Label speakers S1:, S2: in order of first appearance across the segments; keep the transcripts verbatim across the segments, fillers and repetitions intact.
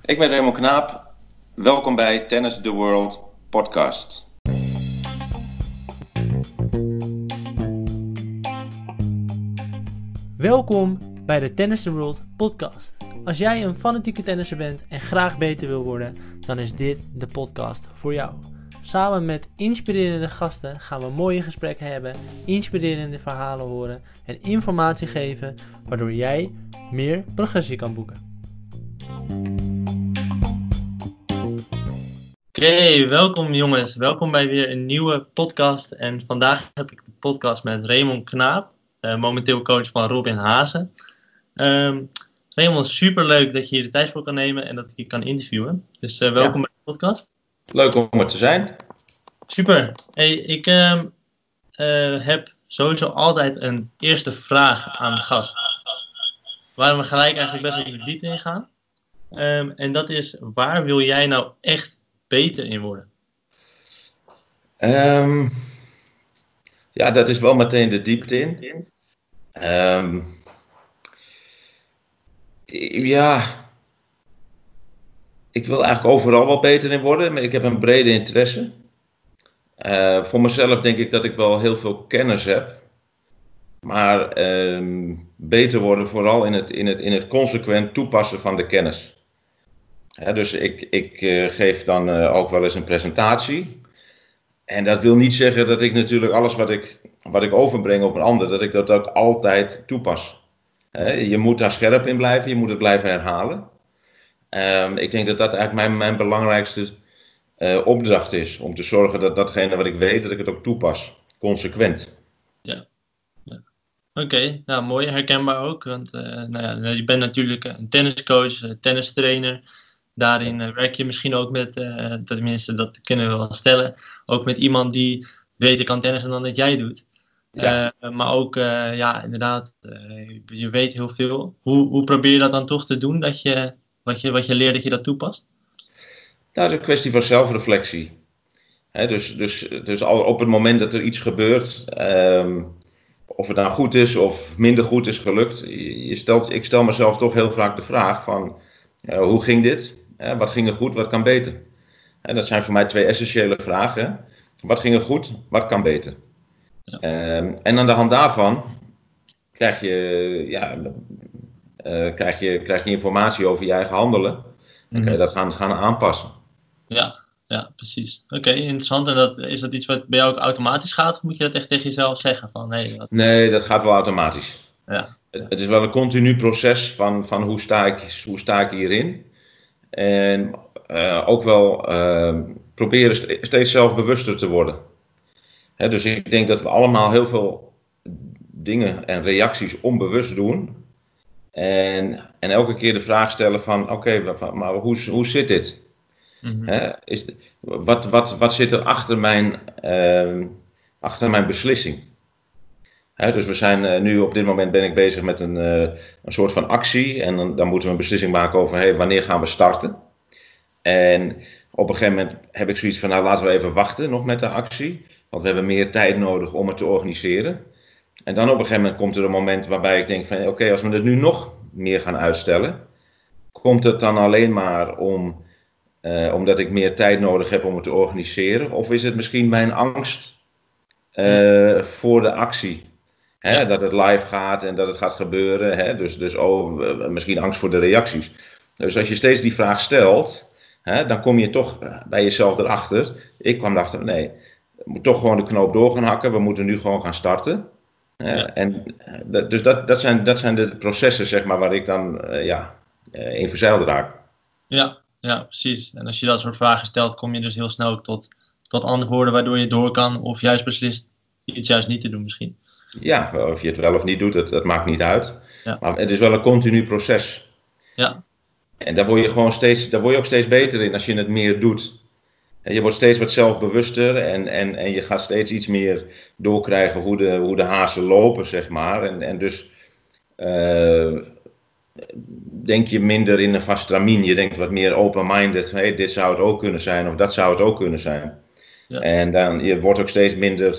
S1: Ik ben Raymond Knaap. Welkom bij Tennis the World podcast.
S2: Welkom bij de Tennis the World podcast. Als jij een fanatieke tennisser bent en graag beter wil worden, dan is dit de podcast voor jou. Samen met inspirerende gasten gaan we mooie gesprekken hebben, inspirerende verhalen horen en informatie geven, waardoor jij meer progressie kan boeken. Oké, okay, welkom jongens. Welkom bij weer een nieuwe podcast. En vandaag heb ik de podcast met Raymond Knaap, uh, momenteel coach van Robin Haase. Um, Raymond, superleuk dat je hier de tijd voor kan nemen en dat ik je kan interviewen. Dus uh, welkom ja. bij de podcast.
S1: Leuk om er te zijn.
S2: Super. Hey, ik uh, uh, heb sowieso altijd een eerste vraag aan de gast. Waar we gelijk eigenlijk best wel in de diepte in gaan. Um, en dat is, waar wil jij nou echt beter in worden?
S1: Um, ja, dat is wel meteen de diepte in. Um, ja, ik wil eigenlijk overal wel beter in worden, maar ik heb een brede interesse. Uh, voor mezelf denk ik dat ik wel heel veel kennis heb. Maar um, beter worden vooral in het, in, het, in het consequent toepassen van de kennis. Ja, dus ik, ik uh, geef dan uh, ook wel eens een presentatie. En dat wil niet zeggen dat ik natuurlijk alles wat ik, wat ik overbreng op een ander, dat ik dat ook altijd toepas. He, je moet daar scherp in blijven, je moet het blijven herhalen. Um, ik denk dat dat eigenlijk mijn, mijn belangrijkste uh, opdracht is. Om te zorgen dat datgene wat ik weet, dat ik het ook toepas. Consequent.
S2: Ja. ja. Oké, okay, nou mooi, herkenbaar ook. Want uh, nou ja, je bent natuurlijk een tenniscoach, een tennistrainer. Daarin uh, werk je misschien ook met, uh, tenminste dat kunnen we wel stellen, ook met iemand die beter kan tennissen dan dat jij doet. Ja. Uh, maar ook, uh, ja inderdaad, uh, je weet heel veel. Hoe, hoe probeer je dat dan toch te doen, dat je, wat, je, wat je leert, dat je dat toepast?
S1: Dat is een kwestie van zelfreflectie. He, dus, dus, dus al op het moment dat er iets gebeurt, um, of het nou goed is of minder goed is gelukt, je stelt, ik stel mezelf toch heel vaak de vraag van, uh, hoe ging dit? He, wat ging er goed, wat kan beter? En dat zijn voor mij twee essentiële vragen. Wat ging er goed, wat kan beter? Ja. Um, en aan de hand daarvan krijg je, ja, uh, krijg je, krijg je informatie over je eigen handelen. En mm-hmm. kan je dat gaan, gaan aanpassen.
S2: Ja, ja precies. Oké, okay, interessant. En dat, is dat iets wat bij jou ook automatisch gaat? Of moet je dat echt tegen jezelf zeggen? Van, hey, wat...
S1: Nee, dat gaat wel automatisch.
S2: Ja.
S1: Het, het is wel een continu proces van, van hoe, sta ik, hoe sta ik hierin. En uh, ook wel uh, proberen st- steeds zelfbewuster te worden. He, dus ik denk dat we allemaal heel veel dingen en reacties onbewust doen. En, en elke keer de vraag stellen van, oké, okay, maar hoe, hoe zit dit? Mm-hmm. He, is, wat, wat, wat zit er achter mijn, uh, achter mijn beslissing? He, dus we zijn uh, nu op dit moment ben ik bezig met een, uh, een soort van actie. En dan, dan moeten we een beslissing maken over, hey, wanneer gaan we starten? En op een gegeven moment heb ik zoiets van, nou laten we even wachten nog met de actie. Want we hebben meer tijd nodig om het te organiseren. En dan op een gegeven moment komt er een moment waarbij ik denk van, oké, okay, als we het nu nog meer gaan uitstellen, komt het dan alleen maar om, uh, omdat ik meer tijd nodig heb om het te organiseren? Of is het misschien mijn angst uh, voor de actie? Hè, ja. Dat het live gaat en dat het gaat gebeuren. Hè? Dus, dus oh, uh, misschien angst voor de reacties. Dus als je steeds die vraag stelt, hè, dan kom je toch bij jezelf erachter. Ik kwam erachter, nee, we moeten toch gewoon de knoop door gaan hakken. We moeten nu gewoon gaan starten. Ja. En, uh, dus dat, dat, zijn, dat zijn de processen, zeg maar, waar ik dan uh, ja, uh, in verzeild raak.
S2: Ja, ja, precies. En als je dat soort vragen stelt, kom je dus heel snel tot, tot antwoorden waardoor je door kan. Of juist beslist iets juist niet te doen misschien.
S1: Ja, of je het wel of niet doet, dat, dat maakt niet uit. Ja. Maar het is wel een continu proces.
S2: Ja.
S1: En daar word je gewoon steeds, daar word je ook steeds beter in als je het meer doet. En je wordt steeds wat zelfbewuster en, en, en je gaat steeds iets meer doorkrijgen hoe de, hoe de hazen lopen, zeg maar. En, en dus uh, denk je minder in een vast stramien. Je denkt wat meer open-minded. Hey, dit zou het ook kunnen zijn of dat zou het ook kunnen zijn. Ja. En dan, je wordt ook steeds minder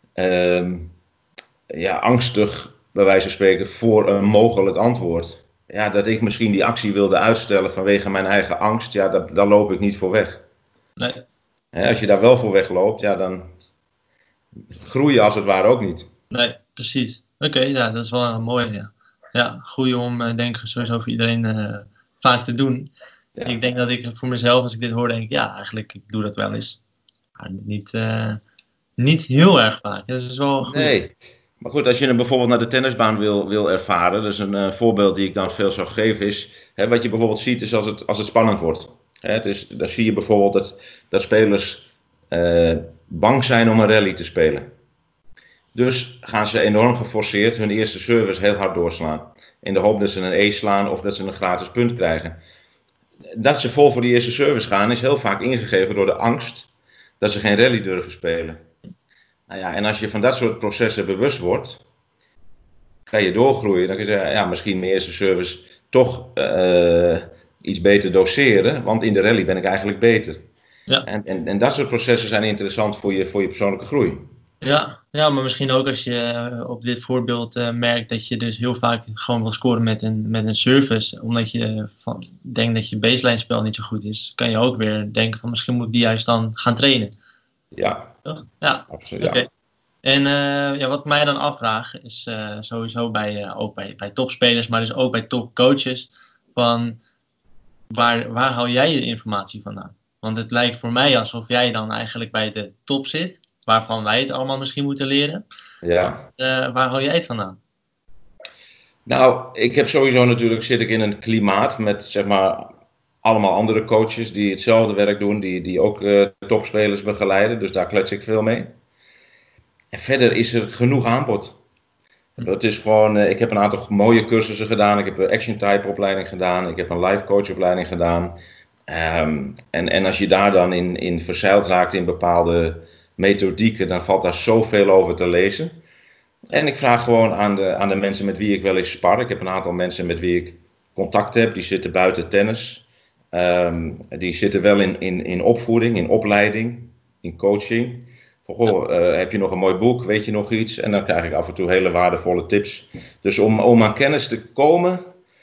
S1: uh, ja, angstig, bij wijze van spreken, voor een mogelijk antwoord. ja, dat ik misschien die actie wilde uitstellen vanwege mijn eigen angst, ja, dat, daar loop ik niet voor weg.
S2: Nee.
S1: Hè, als je daar wel voor wegloopt, ja, dan groei je als het ware ook niet.
S2: Nee, precies. Oké, okay, ja, dat is wel een mooie. Ja, ja goeie om, uh, denk ik, sowieso voor iedereen uh, vaak te doen. Ja. Ik denk dat ik voor mezelf, als ik dit hoor, denk ik, ja, eigenlijk, ik doe dat wel eens. Maar niet, uh, niet heel erg vaak. Dat is wel goed.
S1: Nee, maar goed, als je hem bijvoorbeeld naar de tennisbaan wil, wil ervaren, dus een uh, voorbeeld die ik dan veel zou geven is, hè, wat je bijvoorbeeld ziet is als het, als het spannend wordt. Hè, dus, dan zie je bijvoorbeeld dat, dat spelers uh, bang zijn om een rally te spelen. Dus gaan ze enorm geforceerd hun eerste service heel hard doorslaan. In de hoop dat ze een ace slaan of dat ze een gratis punt krijgen. Dat ze vol voor die eerste service gaan is heel vaak ingegeven door de angst dat ze geen rally durven spelen. Nou ja, en als je van dat soort processen bewust wordt, kan je doorgroeien. Dan kun je zeggen, ja, misschien mijn eerste service toch uh, iets beter doseren, want in de rally ben ik eigenlijk beter. Ja. En, en, en dat soort processen zijn interessant voor je, voor je persoonlijke groei.
S2: Ja, ja, maar misschien ook als je uh, op dit voorbeeld uh, merkt dat je dus heel vaak gewoon wil scoren met een, met een service, omdat je van, denkt dat je baseline spel niet zo goed is, kan je ook weer denken van misschien moet ik die juist dan gaan trainen.
S1: Ja,
S2: ja.
S1: absoluut. Ja.
S2: Okay. En uh, ja, wat ik mij dan afvraag is uh, sowieso bij, uh, ook bij, bij topspelers, maar dus ook bij topcoaches, van waar, waar haal jij je informatie vandaan? Want het lijkt voor mij alsof jij dan eigenlijk bij de top zit, waarvan wij het allemaal misschien moeten leren.
S1: Ja.
S2: Uh, waar haal jij het vandaan?
S1: Nou, ik heb sowieso natuurlijk, zit ik in een klimaat met zeg maar allemaal andere coaches die hetzelfde werk doen, die, die ook uh, topspelers begeleiden, dus daar klets ik veel mee. En verder is er genoeg aanbod. Dat is gewoon, uh, ik heb een aantal mooie cursussen gedaan, ik heb een action type opleiding gedaan, ik heb een life coach opleiding gedaan. Um, en, en als je daar dan in, in verzeild raakt in bepaalde methodieken, dan valt daar zoveel over te lezen. En ik vraag gewoon aan de, aan de mensen met wie ik wel eens spar. Ik heb een aantal mensen met wie ik contact heb, die zitten buiten tennis. Um, die zitten wel in, in, in opvoeding, in opleiding, in coaching. Van, goh, uh, heb je nog een mooi boek, weet je nog iets? En dan krijg ik af en toe hele waardevolle tips. Dus om, om aan kennis te komen,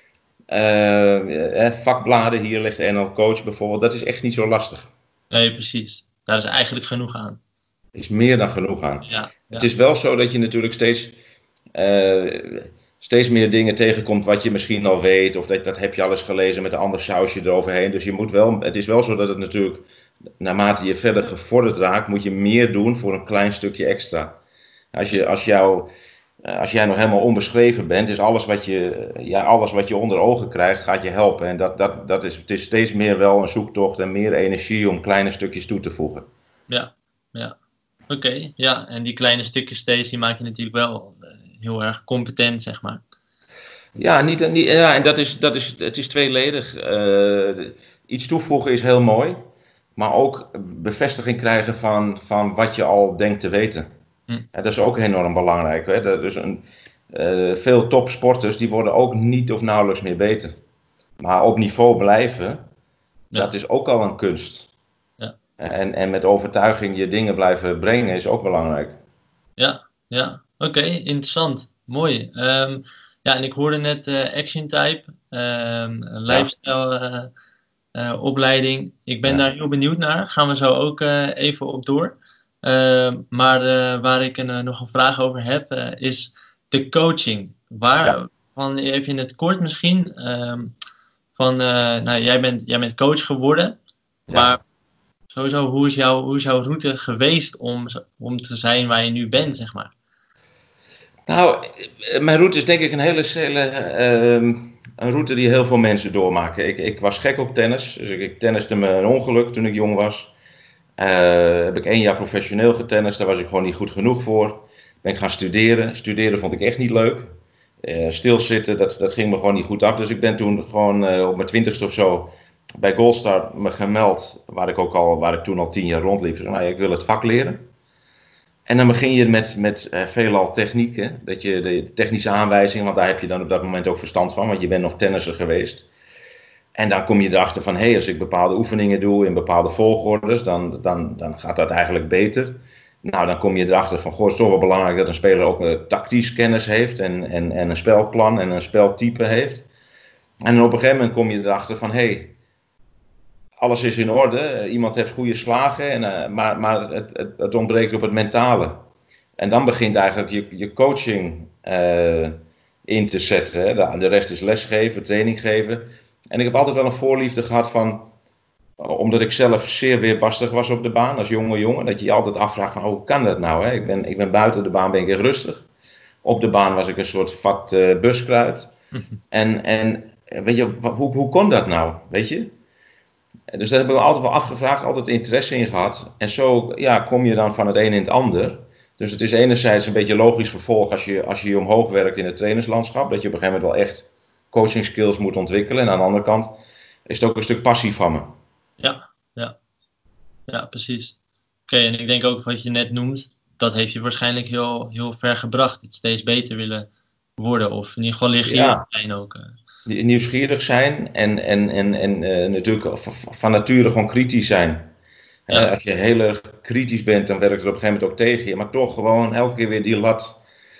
S1: uh, vakbladen, hier ligt N L Coach bijvoorbeeld, dat is echt niet zo lastig.
S2: Nee, precies. Daar is eigenlijk genoeg aan.
S1: Er is meer dan genoeg aan.
S2: Ja, ja.
S1: Het is wel zo dat je natuurlijk steeds, uh, steeds meer dingen tegenkomt wat je misschien al weet. Of dat, dat heb je al eens gelezen met een ander sausje eroverheen. Dus je moet wel, het is wel zo dat het natuurlijk, naarmate je verder gevorderd raakt, moet je meer doen voor een klein stukje extra. Als, je, als, jou, als jij nog helemaal onbeschreven bent, is alles wat je, ja, alles wat je onder ogen krijgt, gaat je helpen. En dat, dat, dat is, het is steeds meer wel een zoektocht en meer energie om kleine stukjes toe te voegen.
S2: Ja, ja. Oké, okay, ja, en die kleine stukjes steeds, die maak je natuurlijk wel uh, heel erg competent, zeg maar.
S1: Ja, niet, niet, ja en dat is, dat is, het is tweeledig. Uh, iets toevoegen is heel mooi, maar ook bevestiging krijgen van, van wat je al denkt te weten. Hm. Ja, dat is ook enorm belangrijk. Hè? Dat is een, uh, veel topsporters die worden ook niet of nauwelijks meer beter. Maar op niveau blijven, ja. Dat is ook al een kunst. En, en met overtuiging je dingen blijven brengen is ook belangrijk.
S2: Ja, ja. Oké, okay, interessant. Mooi. Um, ja, en ik hoorde net uh, Action Type, um, lifestyle uh, uh, opleiding. Ik ben ja. daar heel benieuwd naar. Gaan we zo ook uh, even op door. Uh, maar uh, waar ik een, uh, nog een vraag over heb, uh, is de coaching. Waar, ja. van, even in het kort misschien, um, van, uh, nou, jij bent, jij bent coach geworden, ja. maar sowieso, hoe is, jouw, hoe is jouw route geweest om, om te zijn waar je nu bent, zeg maar?
S1: Nou, mijn route is denk ik een hele hele, uh, een route die heel veel mensen doormaken. Ik, ik was gek op tennis, dus ik, ik tenniste me een ongeluk toen ik jong was. Uh, heb ik één jaar professioneel getennist, daar was ik gewoon niet goed genoeg voor. Ben ik gaan studeren. Studeren vond ik echt niet leuk. Uh, stilzitten, dat, dat ging me gewoon niet goed af. Dus ik ben toen gewoon uh, op mijn twintigste of zo bij Goldstar me gemeld, waar ik, ook al, waar ik toen al tien jaar rondliep. Nou, ik wil het vak leren. En dan begin je met, met uh, veelal techniek, hè? Dat je de technische aanwijzingen, want daar heb je dan op dat moment ook verstand van, want je bent nog tennisser geweest. En dan kom je erachter van, hé, hey, als ik bepaalde oefeningen doe in bepaalde volgordes, dan, dan, dan gaat dat eigenlijk beter. Nou, dan kom je erachter van, goh, het is toch wel belangrijk dat een speler ook uh, tactisch kennis heeft en, en, en een spelplan en een speltype heeft. En op een gegeven moment kom je erachter van, hé, hey, alles is in orde, iemand heeft goede slagen, en, uh, maar, maar het, het, het ontbreekt op het mentale. En dan begint eigenlijk je, je coaching uh, in te zetten. Hè. De, de rest is lesgeven, training geven. En ik heb altijd wel een voorliefde gehad van, omdat ik zelf zeer weerbarstig was op de baan als jonge jongen, dat je je altijd afvraagt van, oh, hoe kan dat nou? Hè? Ik, ben, ik ben buiten de baan ben ik echt rustig. Op de baan was ik een soort vat uh, buskruid. En, en weet je, hoe, hoe kon dat nou? Weet je? Dus daar heb ik me altijd wel afgevraagd, altijd interesse in gehad. En zo ja, kom je dan van het een in het ander. Dus het is enerzijds een beetje logisch vervolg als je, als je je omhoog werkt in het trainerslandschap. Dat je op een gegeven moment wel echt coaching skills moet ontwikkelen. En aan de andere kant is het ook een stuk passie van me.
S2: Ja, ja. Ja, precies. Oké, okay, en ik denk ook wat je net noemt, dat heeft je waarschijnlijk heel, heel ver gebracht. Het steeds beter willen worden of in ieder geval leergierig ja. zijn ook.
S1: Nieuwsgierig zijn en, en, en, en uh, natuurlijk van nature gewoon kritisch zijn. Ja. Uh, als je heel erg kritisch bent, dan werkt het op een gegeven moment ook tegen je. Maar toch gewoon elke keer weer die lat,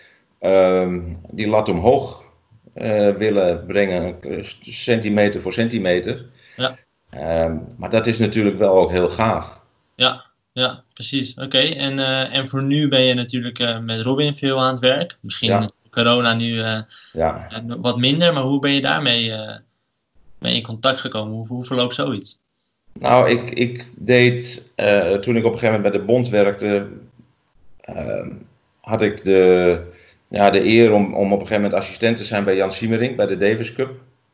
S1: uh, die lat omhoog uh, willen brengen, centimeter voor centimeter.
S2: Ja.
S1: Uh, maar dat is natuurlijk wel ook heel gaaf.
S2: Ja, ja, precies. Oké, okay. en, uh, en voor nu ben je natuurlijk uh, met Robin veel aan het werk. Misschien ja. corona nu uh,
S1: ja.
S2: uh, wat minder, maar hoe ben je daarmee uh, mee in contact gekomen? Hoe, hoe verloopt zoiets?
S1: Nou, ik, ik deed, uh, toen ik op een gegeven moment bij de bond werkte, uh, had ik de, ja, de eer om, om op een gegeven moment assistent te zijn bij Jan Siemering, bij de Davis Cup.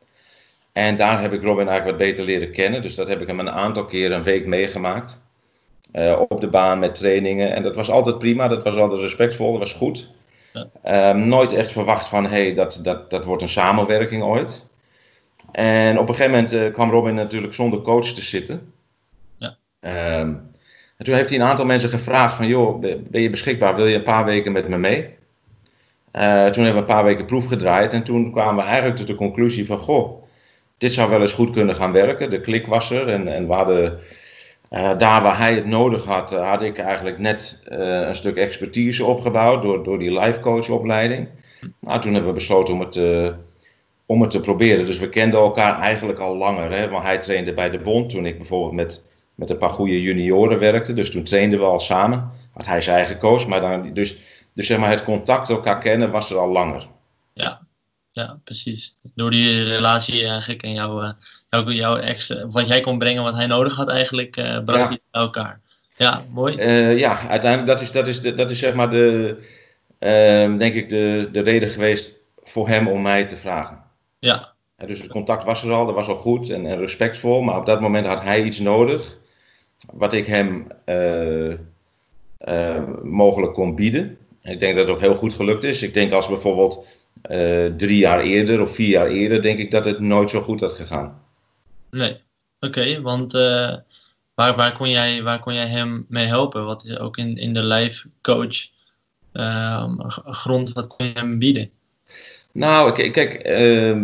S1: En daar heb ik Robin eigenlijk wat beter leren kennen. Dus dat heb ik hem een aantal keren een week meegemaakt. Uh, op de baan met trainingen. En dat was altijd prima, dat was altijd respectvol, dat was goed. Ja. Uh, nooit echt verwacht van, hé, hey, dat, dat, dat wordt een samenwerking ooit. En op een gegeven moment uh, kwam Robin natuurlijk zonder coach te zitten.
S2: Ja.
S1: Uh, en toen heeft hij een aantal mensen gevraagd van, joh, ben je beschikbaar, wil je een paar weken met me mee? Uh, toen hebben we een paar weken proef gedraaid en toen kwamen we eigenlijk tot de conclusie van, goh, dit zou wel eens goed kunnen gaan werken. De klik was er en, en we hadden, uh, daar waar hij het nodig had, uh, had ik eigenlijk net uh, een stuk expertise opgebouwd door, door die life coach opleiding. Nou, toen hebben we besloten om het, uh, om het te proberen. Dus we kenden elkaar eigenlijk al langer. Hè? Want hij trainde bij de bond toen ik bijvoorbeeld met, met een paar goede junioren werkte. Dus toen trainden we al samen. Had hij zijn eigen coach. Maar dan, dus, dus zeg maar het contact elkaar kennen was er al langer.
S2: Ja. Ja, precies. Door die relatie eigenlijk en jouw, uh, jouw, jouw extra, wat jij kon brengen, wat hij nodig had eigenlijk, uh, bracht ja. hij bij elkaar. Ja, mooi.
S1: Uh, ja, uiteindelijk, dat is, dat is, de, dat is zeg maar de, uh, denk ik de, de reden geweest voor hem om mij te vragen.
S2: Ja.
S1: Uh, dus het contact was er al, dat was al goed en, en respectvol, maar op dat moment had hij iets nodig, wat ik hem uh, uh, mogelijk kon bieden. En ik denk dat het ook heel goed gelukt is. Ik denk als bijvoorbeeld Uh, drie jaar eerder of vier jaar eerder, denk ik dat het nooit zo goed had gegaan.
S2: Nee, oké, okay, want uh, waar, waar, kon jij, waar kon jij hem mee helpen? Wat is ook in, in de life coach uh, grond, wat kon je hem bieden?
S1: Nou, kijk, kijk uh,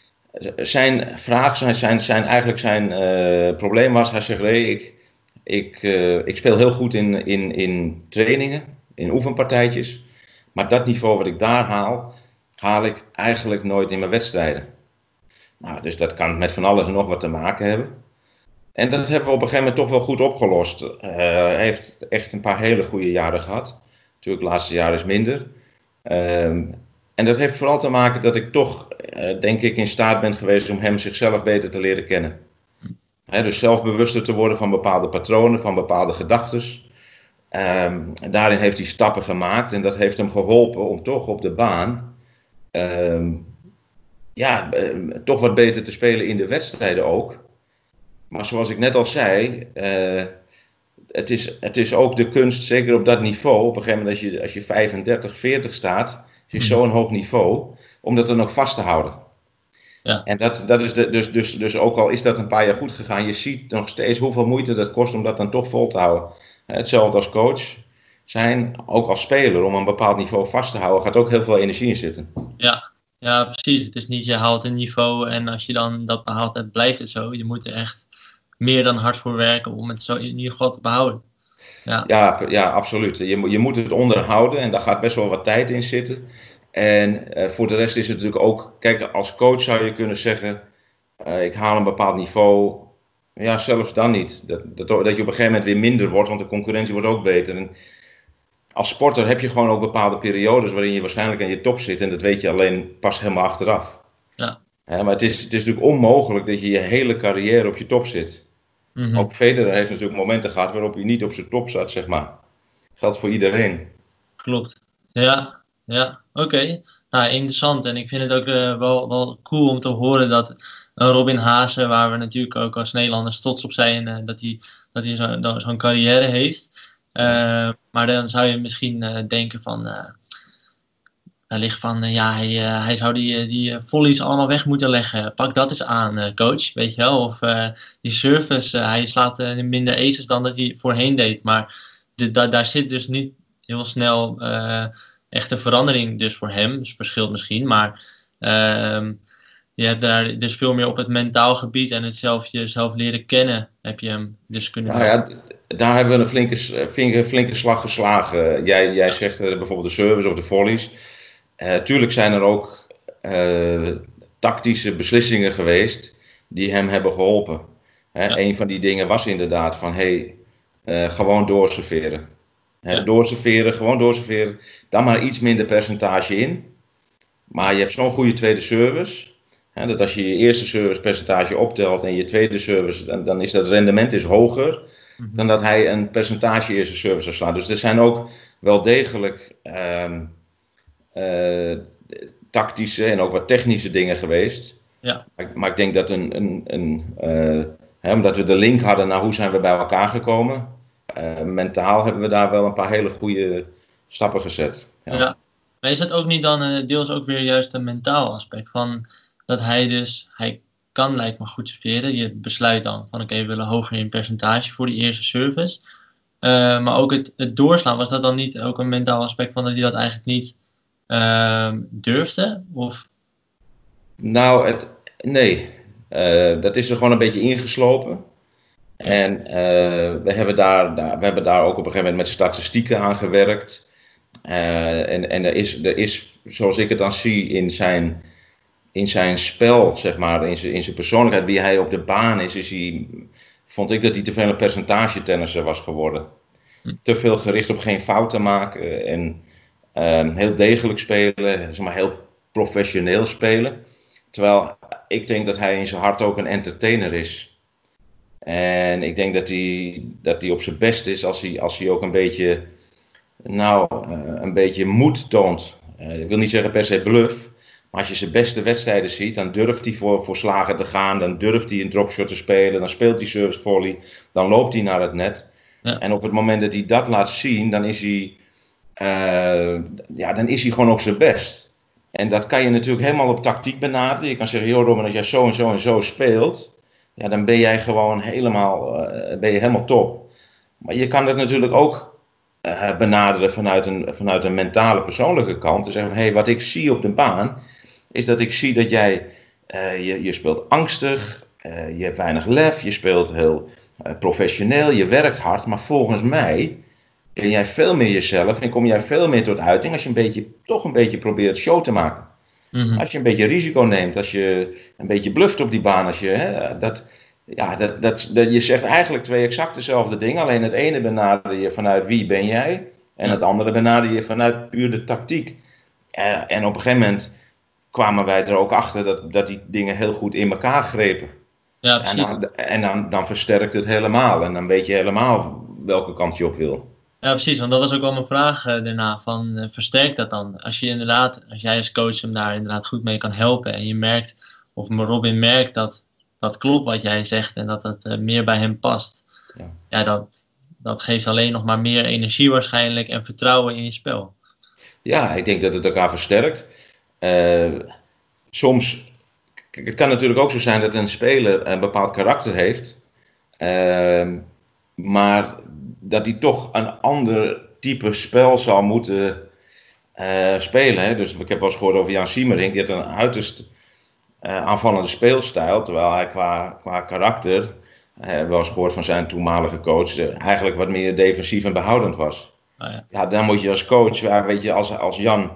S1: zijn vraag, zijn, zijn, zijn, eigenlijk zijn uh, probleem was, hij zegt, nee, ik, ik, uh, ik speel heel goed in, in, in trainingen, in oefenpartijtjes, maar dat niveau wat ik daar haal, haal ik eigenlijk nooit in mijn wedstrijden. Nou, dus dat kan met van alles en nog wat te maken hebben. En dat hebben we op een gegeven moment toch wel goed opgelost. Uh, hij heeft echt een paar hele goede jaren gehad. Natuurlijk, het laatste jaar is minder. Uh, en dat heeft vooral te maken dat ik toch, uh, denk ik, in staat ben geweest om hem zichzelf beter te leren kennen. He, dus zelfbewuster te worden van bepaalde patronen, van bepaalde gedachtes. Uh, daarin heeft hij stappen gemaakt en dat heeft hem geholpen om toch op de baan Uh, ja, uh, toch wat beter te spelen in de wedstrijden ook. Maar zoals ik net al zei, uh, het, is, het is ook de kunst, zeker op dat niveau, op een gegeven moment als je, als je vijfendertig, veertig staat, is zo'n hoog niveau, om dat dan ook vast te houden.
S2: Ja.
S1: En dat, dat is de, dus, dus, dus ook al is dat een paar jaar goed gegaan, je ziet nog steeds hoeveel moeite dat kost om dat dan toch vol te houden. Hetzelfde als coach zijn, ook als speler, om een bepaald niveau vast te houden, gaat ook heel veel energie in zitten.
S2: Ja, ja, precies. Het is niet je haalt een niveau en als je dan dat behaalt hebt, blijft het zo. Je moet er echt meer dan hard voor werken om het zo in ieder geval te behouden. Ja,
S1: ja, ja absoluut. Je, je moet het onderhouden en daar gaat best wel wat tijd in zitten. En uh, voor de rest is het natuurlijk ook, kijk, als coach zou je kunnen zeggen, uh, ik haal een bepaald niveau. Ja, zelfs dan niet. Dat, dat, dat je op een gegeven moment weer minder wordt, want de concurrentie wordt ook beter. En als sporter heb je gewoon ook bepaalde periodes waarin je waarschijnlijk aan je top zit. En dat weet je alleen pas helemaal achteraf.
S2: Ja.
S1: Ja, maar het is, het is natuurlijk onmogelijk dat je je hele carrière op je top zit. Mm-hmm. Ook Federer heeft natuurlijk momenten gehad waarop hij niet op zijn top zat, zeg maar. Geldt voor iedereen.
S2: Klopt. Ja, ja. Oké. Okay. Nou, interessant. En ik vind het ook uh, wel, wel cool om te horen dat uh, Robin Haase, waar we natuurlijk ook als Nederlanders trots op zijn, uh, dat hij, dat hij zo, zo'n carrière heeft. Uh, maar dan zou je misschien uh, denken van, uh, wellicht van, uh, ja, hij, uh, hij zou die, die uh, volleys allemaal weg moeten leggen. Pak dat eens aan, uh, coach, weet je wel. Of uh, die service, uh, hij slaat uh, minder aces dan dat hij voorheen deed. Maar de, da, daar zit dus niet heel snel uh, echt een verandering dus voor hem. Dus verschilt misschien, maar uh, je hebt daar dus veel meer op het mentaal gebied en het zelf jezelf leren kennen, heb je hem dus kunnen
S1: nou ja, daar hebben we een flinke, flinke, flinke slag geslagen. Jij, jij zegt uh, bijvoorbeeld de service of de volleys. Uh, tuurlijk zijn er ook uh, tactische beslissingen geweest die hem hebben geholpen. Hè, ja. Een van die dingen was inderdaad van, hey, uh, gewoon doorserveren. Hè, ja. Doorserveren, gewoon doorserveren. Dan maar iets minder percentage in. Maar je hebt zo'n goede tweede service. Hè, dat als je je eerste service percentage optelt en je tweede service, dan, dan is dat rendement is hoger mm-hmm. dan dat hij een percentage eerste service zou slaan. Dus er zijn ook wel degelijk um, uh, tactische en ook wat technische dingen geweest.
S2: Ja.
S1: Maar, maar ik denk dat een, een, een uh, hè, omdat we de link hadden naar hoe zijn we bij elkaar gekomen. Uh, mentaal hebben we daar wel een paar hele goede stappen gezet. Ja.
S2: Ja. Maar is dat ook niet dan uh, deels ook weer juist een mentaal aspect van dat hij dus, hij kan lijkt me goed serveren. Je besluit dan van oké, okay, we willen hoger in percentage voor die eerste service. Uh, maar ook het, het doorslaan, was dat dan niet ook een mentaal aspect van dat hij dat eigenlijk niet uh, durfde? Of?
S1: Nou, het, nee. Uh, dat is er gewoon een beetje ingeslopen. En uh, we, hebben daar, daar, we hebben daar ook op een gegeven moment met statistieken aan gewerkt. Uh, en en er, is, er is, zoals ik het dan zie in zijn, in zijn spel, zeg maar, in zijn, in zijn persoonlijkheid, wie hij op de baan is, is hij, vond ik dat hij te veel een percentagetennisser was geworden. Te veel gericht op geen fouten maken en uh, heel degelijk spelen, zeg maar heel professioneel spelen. Terwijl ik denk dat hij in zijn hart ook een entertainer is. En ik denk dat hij, dat hij op zijn best is als hij, als hij ook een beetje, nou, uh, een beetje moed toont. Uh, ik wil niet zeggen per se bluff, maar als je zijn beste wedstrijden ziet, dan durft hij voor, voor slagen te gaan, dan durft hij een dropshot te spelen, dan speelt hij service volley, dan loopt hij naar het net. Ja. En op het moment dat hij dat laat zien, dan is hij, uh, ja, dan is hij gewoon ook zijn best. En dat kan je natuurlijk helemaal op tactiek benaderen. Je kan zeggen, joh Robin, als jij zo en zo en zo speelt, ja, dan ben jij gewoon helemaal, uh, ben je helemaal top. Maar je kan het natuurlijk ook uh, benaderen vanuit een, vanuit een mentale, persoonlijke kant. Te zeggen van, hé, hey, wat ik zie op de baan, is dat ik zie dat jij, uh, je, je speelt angstig, uh, je hebt weinig lef, je speelt heel uh, professioneel, je werkt hard. Maar volgens mij ben jij veel meer jezelf en kom jij veel meer tot uiting als je een beetje, toch een beetje probeert show te maken. Mm-hmm. Als je een beetje risico neemt, als je een beetje bluft op die baan, als je, hè, dat, ja, dat, dat, dat, je zegt eigenlijk twee exact dezelfde dingen, alleen het ene benader je vanuit wie ben jij en het andere benader je vanuit puur de tactiek. En, en op een gegeven moment kwamen wij er ook achter dat, dat die dingen heel goed in elkaar grepen.
S2: Ja, precies.
S1: En, dan, en dan, dan versterkt het helemaal en dan weet je helemaal welke kant je op wil.
S2: Ja, precies, want dat was ook wel mijn vraag uh, daarna, van uh, versterkt dat dan? Als je inderdaad, als jij als coach hem daar inderdaad goed mee kan helpen en je merkt, of Robin merkt dat dat klopt wat jij zegt en dat het uh, meer bij hem past. Ja, ja dat, dat geeft alleen nog maar meer energie waarschijnlijk en vertrouwen in je spel.
S1: Ja, ik denk dat het elkaar versterkt. Uh, soms, kijk, het kan natuurlijk ook zo zijn dat een speler een bepaald karakter heeft, uh, maar dat hij toch een ander type spel zou moeten uh, spelen. Hè? Dus ik heb wel eens gehoord over Jan Siemering. Die had een uiterst uh, aanvallende speelstijl. Terwijl hij qua, qua karakter, uh, hebben we wel eens gehoord van zijn toenmalige coach, uh, eigenlijk wat meer defensief en behoudend was. Oh ja. Ja, dan moet je als coach, ja, weet je, als, als Jan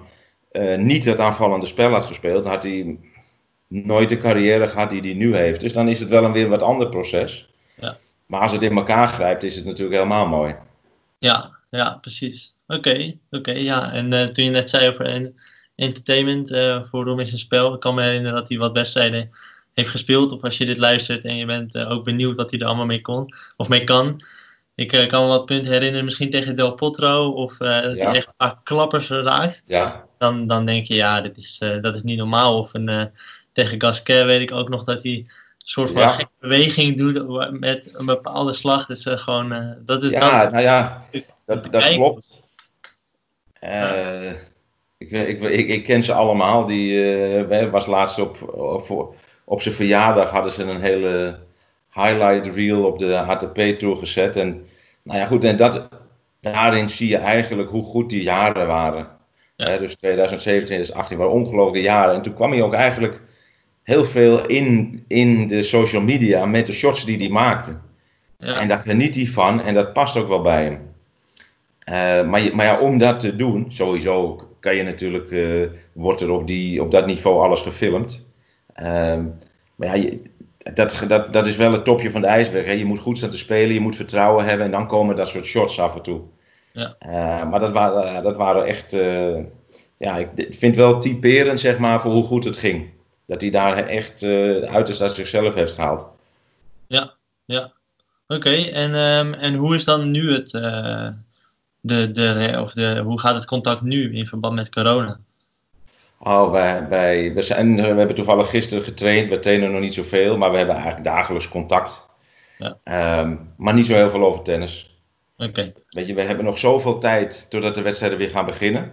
S1: uh, niet het aanvallende spel had gespeeld, had hij nooit de carrière gehad die hij nu heeft. Dus dan is het wel een weer wat ander proces.
S2: Ja.
S1: Maar als het in elkaar grijpt, is het natuurlijk helemaal mooi.
S2: Ja, ja, precies. Oké, okay, oké, okay, ja. En uh, toen je net zei over entertainment uh, voor Robin zijn spel, ik kan me herinneren dat hij wat wedstrijden heeft gespeeld. Of als je dit luistert en je bent uh, ook benieuwd wat hij er allemaal mee kon, of mee kan. Ik uh, kan me wat punten herinneren, misschien tegen Del Potro, of uh, dat ja. hij echt een paar klappers raakt.
S1: Ja.
S2: Dan, dan denk je, ja, dit is, uh, dat is niet normaal. Of een, uh, tegen Gasquet weet ik ook nog dat hij een soort van ja. gekke beweging doet met een bepaalde slag. Dus uh, gewoon, uh, dat is...
S1: Ja,
S2: dat,
S1: nou ja, dat, dat klopt. Uh, ja. ik, ik, ik, ik ken ze allemaal. Die uh, was laatst op, op, op zijn verjaardag hadden ze een hele highlight reel op de A T P Tour gezet. En nou ja, goed, en dat, daarin zie je eigenlijk hoe goed die jaren waren. Ja. He, dus twintig zeventien, twintig achttien waren ongelooflijke jaren. En toen kwam hij ook eigenlijk heel veel in, in de social media met de shots die hij maakte. Ja. En daar geniet hij van en dat past ook wel bij hem. Uh, maar, maar ja, om dat te doen, sowieso kan je natuurlijk, uh, wordt er op, die, op dat niveau alles gefilmd. Uh, maar ja, je, dat, dat, dat is wel het topje van de ijsberg. Hè. Je moet goed staan te spelen, je moet vertrouwen hebben en dan komen dat soort shots af en toe. Ja. Uh, maar dat waren, dat waren echt, uh, ja, ik vind het wel typerend zeg maar voor hoe goed het ging. Dat hij daar echt uh, uiterst uit zichzelf heeft gehaald.
S2: Ja, ja. Oké, okay. en, um, en hoe is dan nu het, uh, de, de, of de, hoe gaat het contact nu in verband met corona?
S1: Oh, wij, wij, we, zijn, we hebben toevallig gisteren getraind, we trainen nog niet zoveel, maar we hebben eigenlijk dagelijks contact. Ja. Um, maar niet zo heel veel over tennis.
S2: Oké. Okay.
S1: Weet je, we hebben nog zoveel tijd totdat de wedstrijden weer gaan beginnen.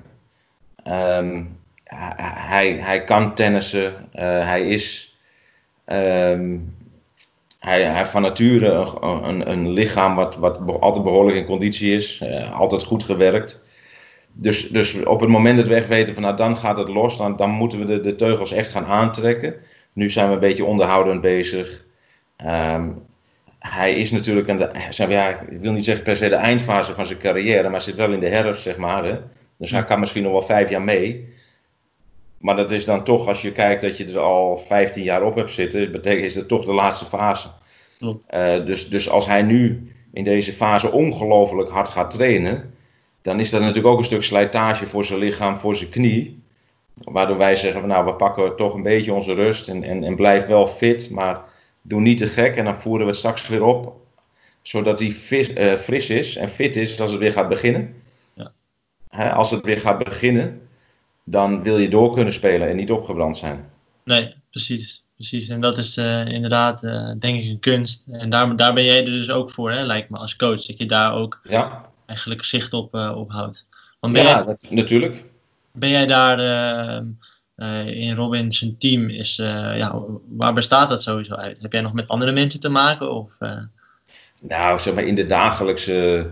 S1: Um, hij, hij kan tennissen, uh, hij is um, hij, hij van nature een, een, een lichaam wat, wat altijd behoorlijk in conditie is, uh, altijd goed gewerkt. Dus, dus op het moment dat we echt weten van nou dan gaat het los, dan, dan moeten we de, de teugels echt gaan aantrekken. Nu zijn we een beetje onderhoudend bezig. Um, hij is natuurlijk, aan de, ja, ik wil niet zeggen per se de eindfase van zijn carrière, maar zit wel in de herfst zeg maar. Hè? Dus hij kan misschien nog wel vijf jaar mee. Maar dat is dan toch, als je kijkt dat je er al vijftien jaar op hebt zitten, betekent is dat toch de laatste fase. Uh, dus, dus als hij nu in deze fase ongelooflijk hard gaat trainen, dan is dat natuurlijk ook een stuk slijtage voor zijn lichaam, voor zijn knie. Waardoor wij zeggen, van, nou we pakken toch een beetje onze rust en, en, en blijf wel fit, maar doe niet te gek en dan voeren we het straks weer op. Zodat hij vis, uh, fris is en fit is als het weer gaat beginnen. Ja. He, als het weer gaat beginnen, dan wil je door kunnen spelen en niet opgebrand zijn.
S2: Nee, precies. precies. En dat is uh, inderdaad, uh, denk ik, een kunst. En daar, daar ben jij er dus ook voor, hè, lijkt me, als coach. Dat je daar ook ja. eigenlijk zicht op, uh, op houdt. Want ben
S1: ja,
S2: jij,
S1: dat, natuurlijk.
S2: Ben jij daar uh, uh, in Robin zijn team? Is, uh, ja, waar bestaat dat sowieso uit? Heb jij nog met andere mensen te maken? Of, uh...
S1: Nou, zeg maar in de dagelijkse...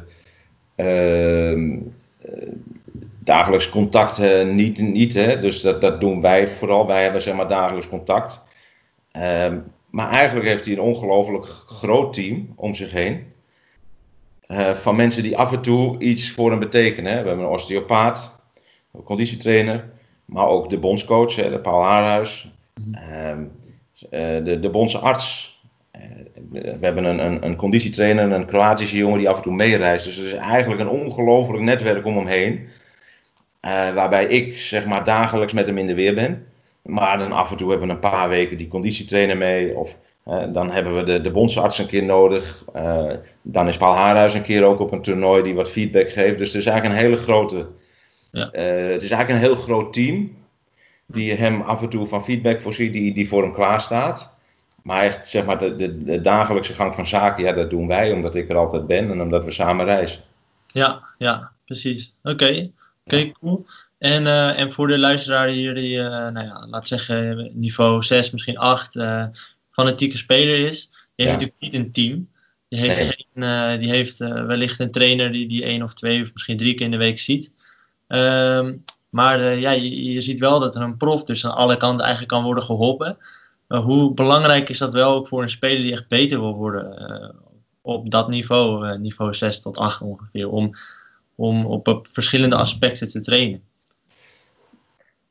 S1: Uh, dagelijks contact uh, niet, niet hè? Dus dat, dat doen wij vooral. Wij hebben zeg maar dagelijks contact. Uh, maar eigenlijk heeft hij een ongelooflijk groot team om zich heen. Uh, van mensen die af en toe iets voor hem betekenen. Hè? We hebben een osteopaat, een conditietrainer, maar ook de bondscoach, hè, de Paul Haarhuis. Uh, uh, de, de bondsarts. Uh, we hebben een, een, een conditietrainer, een Kroatische jongen die af en toe meereist. Dus het is eigenlijk een ongelooflijk netwerk om hem heen. Uh, waarbij ik zeg maar dagelijks met hem in de weer ben. Maar dan af en toe hebben we een paar weken die conditietrainer mee. Of uh, dan hebben we de, de bondsarts een keer nodig. Uh, dan is Paul Haarhuis een keer ook op een toernooi die wat feedback geeft. Dus het is eigenlijk een hele grote... Ja. Uh, het is eigenlijk een heel groot team. Die hem af en toe van feedback voorziet, die, die voor hem klaar staat. Maar echt zeg maar de, de, de dagelijkse gang van zaken, ja dat doen wij. Omdat ik er altijd ben en omdat we samen reizen.
S2: Ja, ja, precies. Oké. Okay. Oké, okay, cool. En, uh, en voor de luisteraar hier die, uh, nou ja, laat zeggen niveau zes, misschien acht, uh, fanatieke speler is. Die heeft ja. natuurlijk niet een team. Die heeft, nee. geen, uh, die heeft uh, wellicht een trainer die die één of twee of misschien drie keer in de week ziet. Um, maar uh, ja, je, je ziet wel dat er een prof dus aan alle kanten eigenlijk kan worden geholpen. Uh, hoe belangrijk is dat wel ook voor een speler die echt beter wil worden uh, op dat niveau, uh, niveau zes tot acht ongeveer, om... om op, op verschillende aspecten te trainen?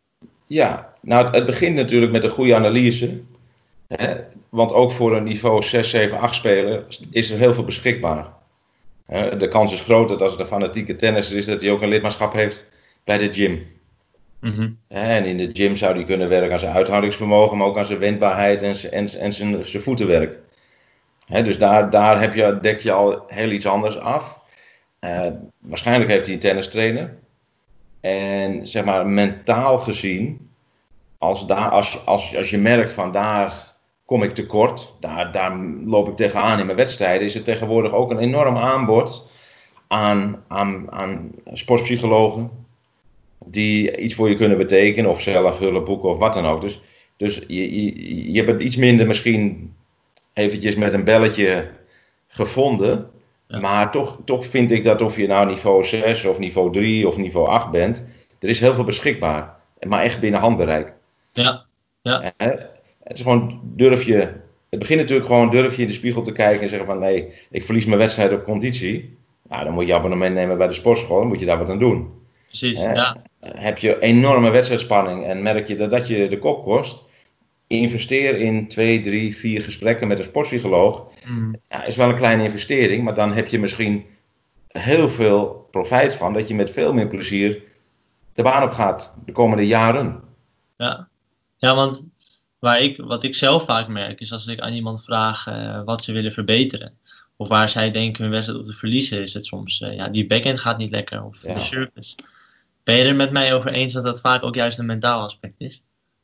S1: Ja, nou het begint natuurlijk met een goede analyse. Hè? Want ook voor een niveau zes, zeven, acht speler is er heel veel beschikbaar. Hè? De kans is groot dat als het een fanatieke tennisser is, dat hij ook een lidmaatschap heeft bij de gym.
S2: Mm-hmm.
S1: En in de gym zou hij kunnen werken aan zijn uithoudingsvermogen, maar ook aan zijn wendbaarheid en zijn, en, en zijn, zijn voetenwerk. He, dus daar, daar heb je, dek je al heel iets anders af. Uh, waarschijnlijk heeft hij een tennistrainer. En zeg maar mentaal gezien, als, daar, als, als, als je merkt van daar kom ik tekort, daar, daar loop ik tegenaan in mijn wedstrijden, is er tegenwoordig ook een enorm aanbod aan, aan, aan sportpsychologen. Die iets voor je kunnen betekenen, of zelf hulp boeken of wat dan ook. Dus, dus je, je, je hebt iets minder misschien eventjes met een belletje gevonden. Ja. Maar toch, toch vind ik dat of je nou niveau zes of niveau drie of niveau acht bent, er is heel veel beschikbaar. Maar echt binnen handbereik.
S2: Ja, ja.
S1: Het is gewoon durf je, het begint natuurlijk gewoon durf je in de spiegel te kijken en zeggen van nee, ik verlies mijn wedstrijd op conditie. Nou, dan moet je abonnement nemen bij de sportschool, dan moet je daar wat aan doen.
S2: Precies,
S1: He,
S2: ja.
S1: Heb je enorme wedstrijdspanning en merk je dat dat je de kop kost, investeer in twee, drie, vier gesprekken met een sportpsycholoog.
S2: Mm.
S1: Ja, is wel een kleine investering, maar dan heb je misschien heel veel profijt van dat je met veel meer plezier de baan op gaat de komende jaren.
S2: Ja, ja want waar ik, wat ik zelf vaak merk is als ik aan iemand vraag uh, wat ze willen verbeteren. Of waar zij denken hun wedstrijd op te verliezen, is het soms, uh, ja, die backhand gaat niet lekker of ja. de service. Ben je er met mij over eens dat dat vaak ook juist een mentaal aspect is?